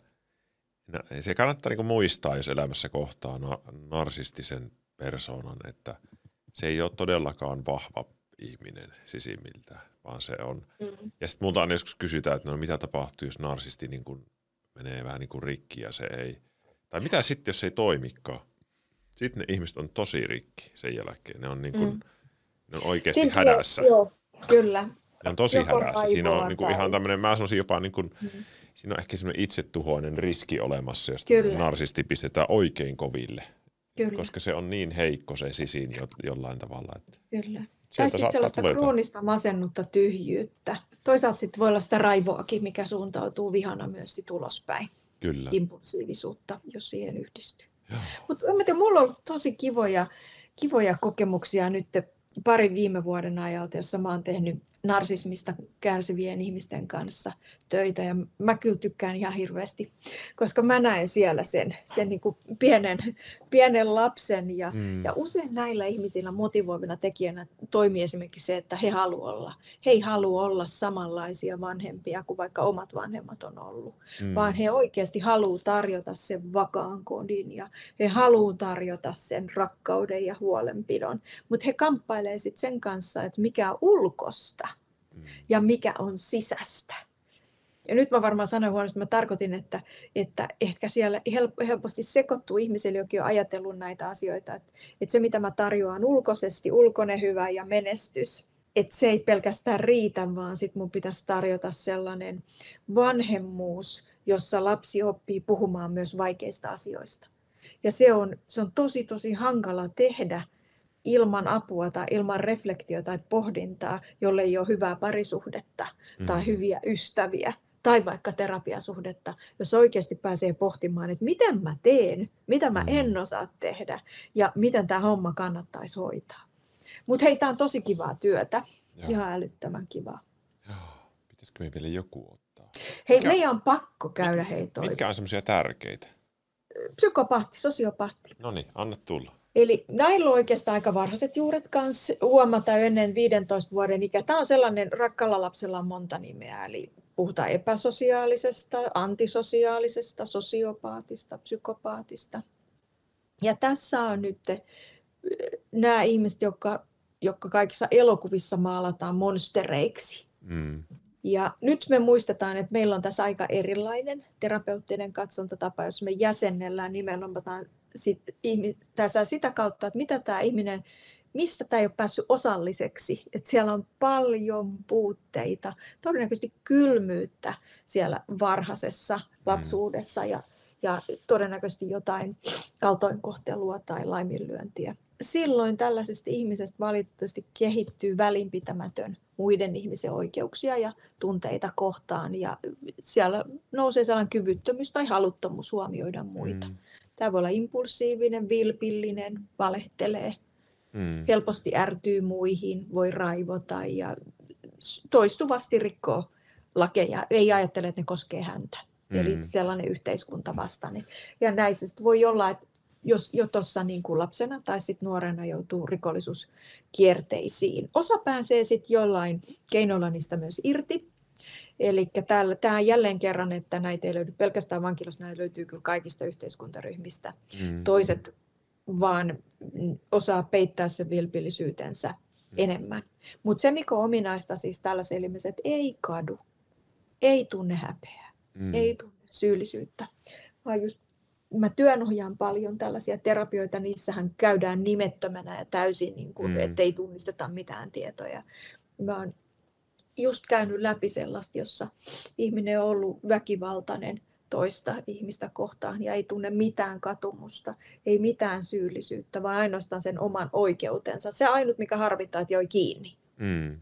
se kannattaa niin kuin muistaa, jos elämässä kohtaa na, narsistisen persoonan, että se ei ole todellakaan vahva ihminen sisimmiltään, vaan se on. Mm. Ja sitten multa aina joskus kysytään, että no mitä tapahtuu, jos narsisti niin kuin menee vähän niin kuin rikki ja se ei, tai mitä sitten, jos se ei toimikaan. Sitten ne ihmiset on tosi rikki sen jälkeen, ne on niin kuin, mm. ne on oikeasti Siin hädässä. Joo, kyllä. Ne on tosi Joko hädässä. Siinä on niin kuin ihan tämmöinen, mä sanoisin jopa niin kuin, mm. siinä on ehkä semmoinen itsetuhoinen riski olemassa, jos kyllä. narsisti pistetään oikein koville. Kyllä. Koska se on niin heikko se sisin jo, jollain tavalla. Että kyllä. Tai sitten sellaista kroonista masennutta tyhjyyttä. Toisaalta sitten voi olla sitä raivoakin, mikä suuntautuu vihana myös sit ulospäin. Kyllä. Impulsiivisuutta, jos siihen yhdistyy. Mutta mulla on ollut tosi kivoja, kivoja kokemuksia nyt parin viime vuoden ajalta, jossa mä oon tehnyt narsismista kärsivien ihmisten kanssa töitä. Ja mä kyllä tykkään ihan hirveästi, koska mä näen siellä sen, sen niin kuin pienen, pienen lapsen. Ja, mm. ja usein näillä ihmisillä motivoivina tekijänä toimii esimerkiksi se, että he haluavat olla. He ei halua olla samanlaisia vanhempia kuin vaikka omat vanhemmat on ollut, mm. vaan he oikeasti haluavat tarjota sen vakaan kodin ja he haluavat tarjota sen rakkauden ja huolenpidon. Mutta he kamppailevat sitten sen kanssa, että mikä on ulkosta ja mikä on sisästä. Ja nyt mä varmaan sanoin huonosti, mä tarkoitin, että, että ehkä siellä helposti sekoittuu ihmisille, jokin on ajatellut näitä asioita, että, että se mitä mä tarjoan ulkoisesti, ulkoinen hyvä ja menestys, että se ei pelkästään riitä, vaan sit mun pitäisi tarjota sellainen vanhemmuus, jossa lapsi oppii puhumaan myös vaikeista asioista. Ja se on, se on tosi tosi hankala tehdä ilman apua tai ilman reflektiota tai pohdintaa, jolle ei ole hyvää parisuhdetta mm. tai hyviä ystäviä tai vaikka terapiasuhdetta, jos oikeasti pääsee pohtimaan, että miten mä teen, mitä mä en osaa tehdä ja miten tämä homma kannattaisi hoitaa. Mutta hei, tämä on tosi kivaa työtä. Joo. Ihan älyttömän kivaa. Joo. Pitäisikö me vielä joku ottaa? Hei, Mikä... meidän on pakko käydä hei toi. Mitkä on semmoisia tärkeitä? Psykopaatti, sosiopaatti. No niin, anna tulla. Eli näillä on oikeastaan aika varhaiset juuret kanssa huomata ennen viidentoista vuoden ikä. Tämä on sellainen, rakkaalla lapsella on monta nimeä, eli puhutaan epäsosiaalisesta, antisosiaalisesta, sosiopaatista, psykopaatista. Ja tässä on nyt nämä ihmiset, jotka, jotka kaikissa elokuvissa maalataan monstereiksi. Mm. Ja nyt me muistetaan, että meillä on tässä aika erilainen terapeuttinen katsontatapa, jos me jäsennellään nimenomaan sit, tässä sitä kautta, että mitä tämä ihminen mistä tämä ei ole päässyt osalliseksi. Että siellä on paljon puutteita, todennäköisesti kylmyyttä siellä varhaisessa lapsuudessa ja, ja todennäköisesti jotain kaltoinkohtelua tai laiminlyöntiä. Silloin tällaisesta ihmisestä valitettavasti kehittyy välinpitämätön muiden ihmisen oikeuksia ja tunteita kohtaan, ja siellä nousee sellainen kyvyttömyys tai haluttomuus huomioida muita. Mm. Tämä voi olla impulsiivinen, vilpillinen, valehtelee, mm. helposti ärtyy muihin, voi raivota ja toistuvasti rikkoo lakeja, ei ajattele, että ne koskee häntä. Mm. Eli sellainen yhteiskunta vastainen. Ja näissä voi olla, että jos jo tuossa niin kuin lapsena tai sit nuorena joutuu rikollisuuskierteisiin. Osa pääsee sitten jollain keinoilla niistä myös irti. Eli tämä jälleen kerran, että näitä ei löydy pelkästään vankilasta, näitä löytyy kyllä kaikista yhteiskuntaryhmistä. Mm. Toiset vaan osaa peittää sen vilpillisyytensä mm. enemmän. Mutta se, mikä on ominaista siis tällaiselle ihmiselle, että ei kadu, ei tunne häpeää, mm. ei tunne syyllisyyttä, vaan just mä työnohjaan paljon tällaisia terapioita, niissähän käydään nimettömänä ja täysin, niin kuin, mm. ettei tunnisteta mitään tietoja. Mä oon just käynyt läpi sellaista, jossa ihminen on ollut väkivaltainen toista ihmistä kohtaan ja ei tunne mitään katumusta, ei mitään syyllisyyttä, vaan ainoastaan sen oman oikeutensa. Se ainut, mikä harvittaa, että joi kiinni. Mm.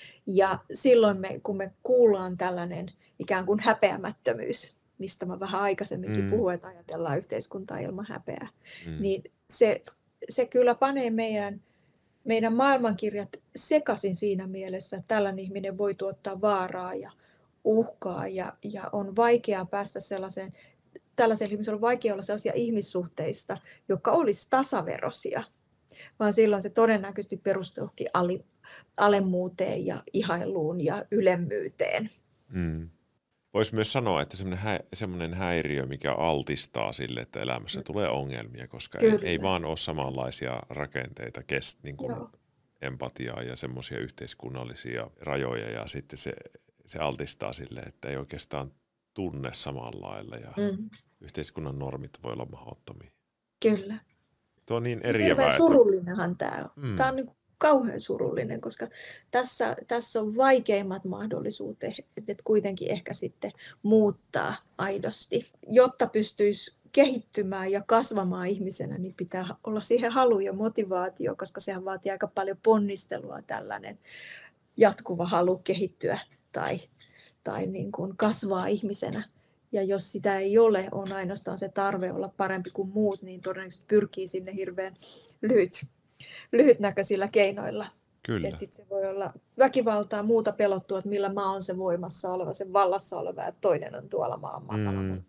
Ja silloin, me, kun me kuullaan tällainen ikään kuin häpeämättömyys, mistä mä vähän aikaisemminkin mm. puhuin, että ajatellaan yhteiskuntaa ilman häpeää, mm. niin se, se kyllä panee meidän, meidän maailmankirjat sekaisin siinä mielessä, että tällainen ihminen voi tuottaa vaaraa ja uhkaa ja, ja on vaikea päästä sellaiseen, tällaisella ihmisellä on vaikea olla sellaisia ihmissuhteista, jotka olisi tasaveroisia, vaan silloin se todennäköisesti perustuukin ali, alemmuuteen ja ihailuun ja ylemmyyteen. Mm. Voisi myös sanoa, että semmoinen, hä- semmoinen häiriö, mikä altistaa sille, että elämässä mm. tulee ongelmia, koska ei, ei vaan ole samanlaisia rakenteita, kest, niin kuin empatiaa ja semmoisia yhteiskunnallisia rajoja, ja sitten se, se altistaa sille, että ei oikeastaan tunne samalla lailla, ja mm. yhteiskunnan normit voi olla mahdottomia. Kyllä. Tuo on niin eriävää. Hirveän surullinenhan tämä on. Mm. Tämä on niin kuin kauhean surullinen, koska tässä, tässä on vaikeimmat mahdollisuudet, että kuitenkin ehkä sitten muuttaa aidosti. Jotta pystyisi kehittymään ja kasvamaan ihmisenä, niin pitää olla siihen halu ja motivaatio, koska sehän vaatii aika paljon ponnistelua, tällainen jatkuva halu kehittyä tai, tai niin kuin kasvaa ihmisenä. Ja jos sitä ei ole, on ainoastaan se tarve olla parempi kuin muut, niin todennäköisesti pyrkii sinne hirveän lyhyt. lyhytnäköisillä keinoilla. Kyllä. Sitten se voi olla väkivaltaa, muuta pelottua, että millä mä oon se voimassa oleva, se vallassa oleva, ja toinen on tuolla maan matala. Mm.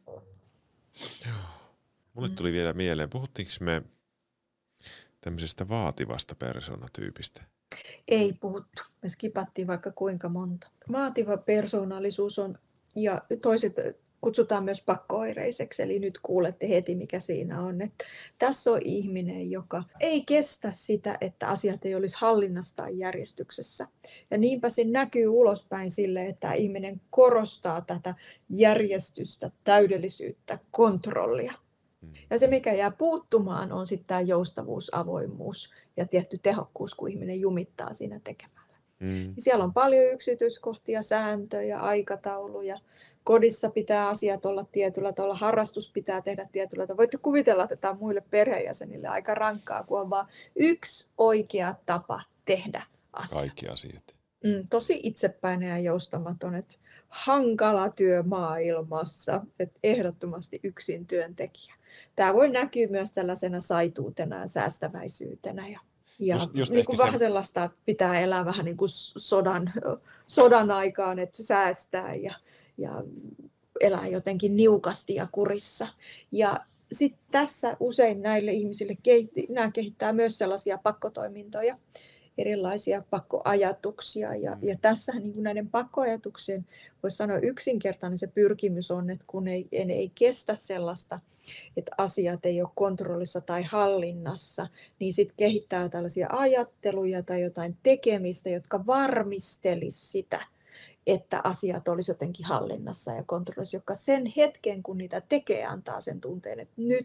Mulle tuli mm. vielä mieleen, puhuttiinko me tämmöisestä vaativasta persoonatyypistä? Ei puhuttu. Me skipattiin vaikka kuinka monta. Vaativa persoonallisuus on, ja toiset kutsutaan myös pakko-oireiseksi, eli nyt kuulette heti, mikä siinä on. Että tässä on ihminen, joka ei kestä sitä, että asiat ei olisi hallinnassa tai järjestyksessä. Ja niinpä se näkyy ulospäin sille, että ihminen korostaa tätä järjestystä, täydellisyyttä, kontrollia. Ja se, mikä jää puuttumaan, on sitten tämä joustavuus, avoimuus ja tietty tehokkuus, kun ihminen jumittaa siinä tekemällä. Mm. Siellä on paljon yksityiskohtia, sääntöjä, aikatauluja. Kodissa pitää asiat olla tietyllä tavalla, harrastus pitää tehdä tietyllä tavalla. Voitte kuvitella, että tämä on muille perheenjäsenille aika rankkaa, kun on vain yksi oikea tapa tehdä asiat. Kaikki asiat. Mm, tosi itsepäinen ja joustamaton, että hankala työ maailmassa, että ehdottomasti yksin työntekijä. Tämä voi näkyä myös tällaisena saituutena ja säästäväisyytenä. Ja, ja just, just niin kuin vähän se... sellaista pitää elää vähän niin kuin sodan, sodan aikaan, että säästää ja ja elää jotenkin niukasti ja kurissa. Ja sitten tässä usein näille ihmisille kehittää, nämä kehittää myös sellaisia pakkotoimintoja, erilaisia pakkoajatuksia. Ja, ja tässähän niin kuin näiden pakkoajatuksien, voisi sanoa yksinkertainen se pyrkimys on, että kun ei, ei kestä sellaista, että asiat ei ole kontrollissa tai hallinnassa, niin sitten kehittää tällaisia ajatteluja tai jotain tekemistä, jotka varmistelisi sitä, että asiat olisi jotenkin hallinnassa ja kontrollissa, joka sen hetken, kun niitä tekee, antaa sen tunteen, että nyt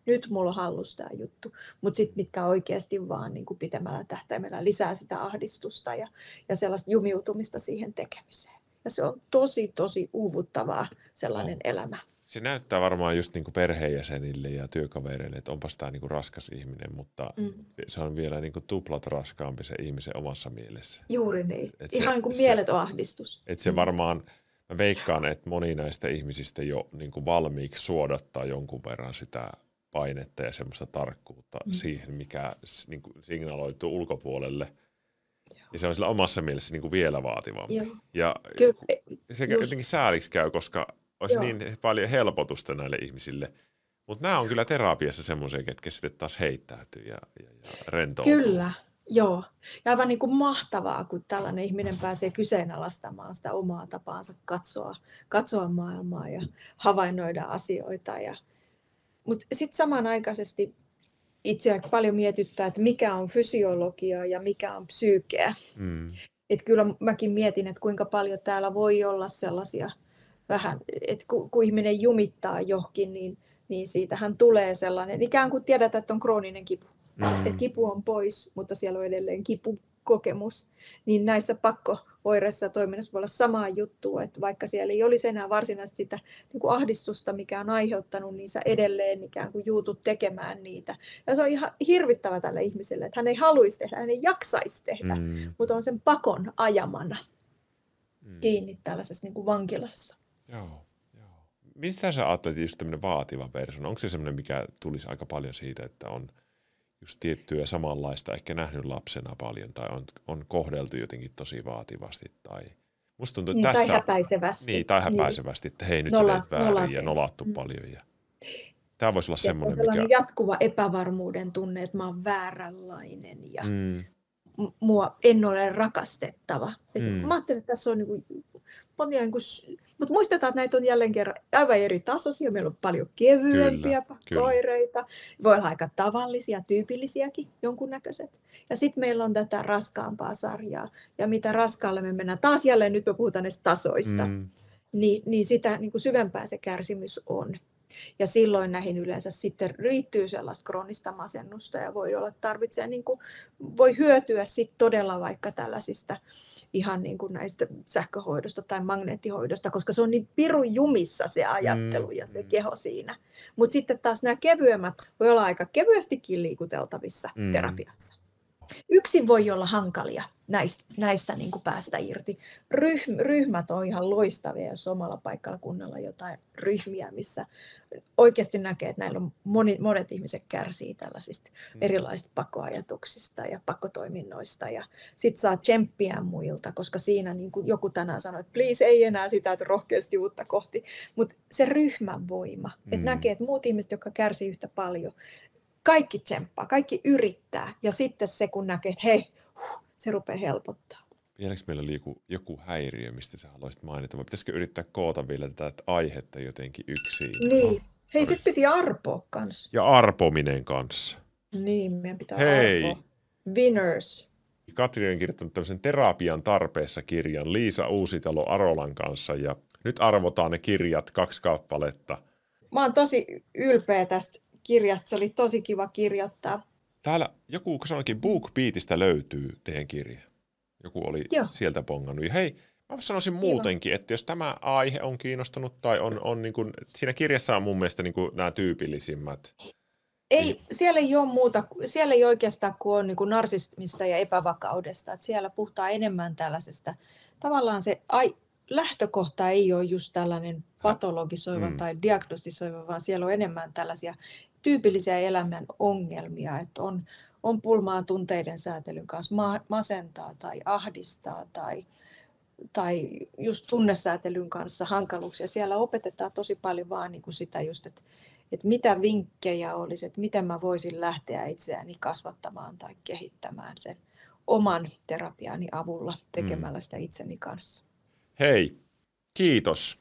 nyt mulla on hallussa tämä juttu. Mutta sitten mitkä oikeasti vaan niin kuin pitemmällä tähtäimellä lisää sitä ahdistusta ja, ja sellaista jumiutumista siihen tekemiseen. Ja se on tosi, tosi uuvuttavaa sellainen Oh. elämä. Se näyttää varmaan just niin kuin perheenjäsenille ja työkavereille, että onpas tämä niin kuin raskas ihminen, mutta mm. se on vielä niin kuin tuplat raskaampi se ihmisen omassa mielessä. Juuri niin. Et Ihan se, niin kuin se, mieletön ahdistus. Että se mm. varmaan, mä veikkaan, että moni näistä ihmisistä jo niin kuin valmiiksi suodattaa jonkun verran sitä painetta ja semmoista tarkkuutta mm. siihen, mikä niin kuin signaloituu ulkopuolelle. Ja se on sillä omassa mielessä niin kuin vielä vaativampi. Joo. Ja Kyllä, se just. Jotenkin sääliksi käy, koska olisi Joo. niin paljon helpotusta näille ihmisille. Mutta nämä on kyllä terapiassa semmoisia, ketkä sitten taas heittäytyy ja, ja, ja rentoutuu. Kyllä, joo. Ja aivan niin kuin mahtavaa, kun tällainen ihminen pääsee kyseenalaistamaan sitä omaa tapaansa katsoa, katsoa maailmaa ja havainnoida asioita. Ja... Mutta sitten samanaikaisesti itseä paljon mietittää, että mikä on fysiologia ja mikä on psyykeä. Mm. Että kyllä mäkin mietin, että kuinka paljon täällä voi olla sellaisia vähän, että kun, kun ihminen jumittaa johonkin, niin, niin siitähän tulee sellainen, ikään kuin tiedetään, että on krooninen kipu. Mm. Että kipu on pois, mutta siellä on edelleen kipukokemus. Niin näissä pakkohoireissa toiminnassa voi olla sama juttu, että vaikka siellä ei olisi enää varsinaisesti sitä niin kuin ahdistusta, mikä on aiheuttanut, niin sä edelleen ikään kuin juutut tekemään niitä. Ja se on ihan hirvittävä tälle ihmiselle, että hän ei haluaisi tehdä, hän ei jaksaisi tehdä, mm. mutta on sen pakon ajamana mm. kiinni tällaisessa niin kuin vankilassa. Joo, joo. Mistä sä ajattelet just tämmöinen vaativa persona? Onko se semmoinen, mikä tulisi aika paljon siitä, että on just tiettyä samanlaista ehkä nähnyt lapsena paljon tai on, on kohdeltu jotenkin tosi vaativasti tai musta tuntuu, että niin, tässä... Tai häpäisevästi. Niin, tai häpäisevästi, niin. Että hei nyt Nola, sä teet väärin nolaten. Ja nolattu mm. paljon. Ja... Tämä voisi olla semmoinen, mikä... jatkuva epävarmuuden tunne, että mä oon vääränlainen ja mm. mua en ole rakastettava. Mm. Mä ajattelen, että tässä on niin kuin... Niin kuin, mutta muistetaan, että näitä on jälleen kerran aivan eri tasoisia. Meillä on paljon kevyempiä oireita. Voi olla aika tavallisia, tyypillisiäkin jonkunnäköiset. Ja sitten meillä on tätä raskaampaa sarjaa. Ja mitä raskaalle me mennään, taas jälleen nyt me puhutaan näistä tasoista, mm. niin, niin sitä niin kuin syvempää se kärsimys on. Ja silloin näihin yleensä sitten riittyy sellaista kroonista masennusta ja voi olla tarvitsee, niin kuin, voi hyötyä sit todella vaikka tällaisista ihan niin kuin näistä sähköhoidosta tai magneettihoidosta, koska se on niin pirun jumissa se ajattelu ja se keho siinä. Mutta sitten taas nämä kevyemmät voi olla aika kevyestikin liikuteltavissa mm. terapiassa. Yksin voi olla hankalia näistä, näistä niin kuin päästä irti. Ryhm, ryhmät on ihan loistavia, jos omalla paikkakunnalla jotain ryhmiä, missä oikeasti näkee, että näillä on moni, monet ihmiset kärsii tällaisista mm. erilaisista pakkoajatuksista ja pakkotoiminnoista. Ja sit saa tsemppiä muilta, koska siinä niin kuin joku tänään sanoi, että please ei enää sitä, että rohkeasti uutta kohti. Mutta se ryhmän voima, mm. että näkee, että muut ihmiset, jotka kärsii yhtä paljon, kaikki tsemppaa, kaikki yrittää ja sitten se kun näkee, että hei, huh, se rupeaa helpottaa. Vieläkö meillä oli joku, joku häiriö, mistä sä haluaisit mainita, vai pitäisikö yrittää koota vielä tätä aihetta jotenkin yksin? Niin, no, hei sit piti arpoa kanssa. Ja arpominen kanssa. Niin, meidän pitää hei. arpoa. Winners. Katri on kirjoittanut tämmöisen Terapian tarpeessa -kirjan Liisa Uusitalo Arolan kanssa ja nyt arvotaan ne kirjat, kaksi kappaletta. Mä oon tosi ylpeä tästä kirjasta, se oli tosi kiva kirjoittaa. Täällä joku sanoikin BookBeatista löytyy teidän kirja. Joku oli Joo. sieltä pongannut. Ja hei, mä sanoisin muutenkin, että jos tämä aihe on kiinnostunut tai on, on niin kuin, siinä kirjassa on mun mielestä niin kuin nämä tyypillisimmät. Ei, niin. Siellä ei ole muuta, siellä ei oikeastaan kuin on niin kuin narsismista ja epävakaudesta. Että siellä puhutaan enemmän tällaisesta, tavallaan se ai, lähtökohta ei ole just tällainen patologisoiva mm. tai diagnostisoiva, vaan siellä on enemmän tällaisia tyypillisiä elämän ongelmia, että on, on pulmaa tunteiden säätelyn kanssa, ma- masentaa tai ahdistaa tai, tai just tunnesäätelyn kanssa hankaluuksia. Siellä opetetaan tosi paljon vaan niin kuin sitä just, että, että mitä vinkkejä olisi, että miten mä voisin lähteä itseäni kasvattamaan tai kehittämään sen oman terapiani avulla tekemällä sitä itseni kanssa. Hei, kiitos.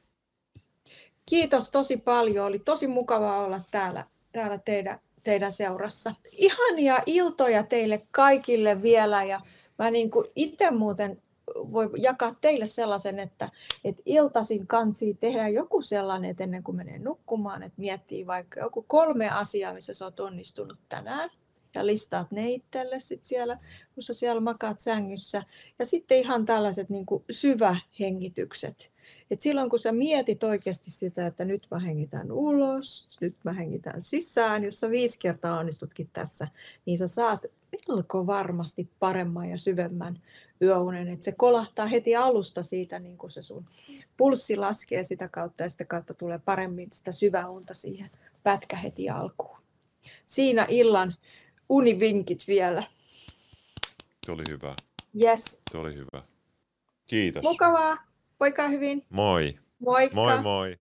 Kiitos tosi paljon. Oli tosi mukavaa olla täällä, täällä teidän, teidän seurassa. Ihania iltoja teille kaikille vielä. Ja mä niin kuin itse muuten voi jakaa teille sellaisen, että, että iltaisin kansi tehdään joku sellainen, että ennen kuin menee nukkumaan, että miettii vaikka joku kolme asiaa, missä sä oot onnistunut tänään. Ja listaat ne itselle sit siellä, kun sä siellä makaat sängyssä. Ja sitten ihan tällaiset niin kuin syvähengitykset. Et silloin kun sä mietit oikeasti sitä, että nyt mä hengitän ulos, nyt mä hengitän sisään, jos sä viisi kertaa onnistutkin tässä, niin sä saat melko varmasti paremman ja syvemmän yöunen. Et se kolahtaa heti alusta siitä, niin kun se sun pulssi laskee sitä kautta ja sitä kautta tulee paremmin sitä syväunta siihen pätkä heti alkuun. Siinä illan univinkit vielä. Se oli hyvä. Yes. Se oli hyvä. Kiitos. Mukavaa. Voikaa hyvin. Moi. Moikka. Moi moi.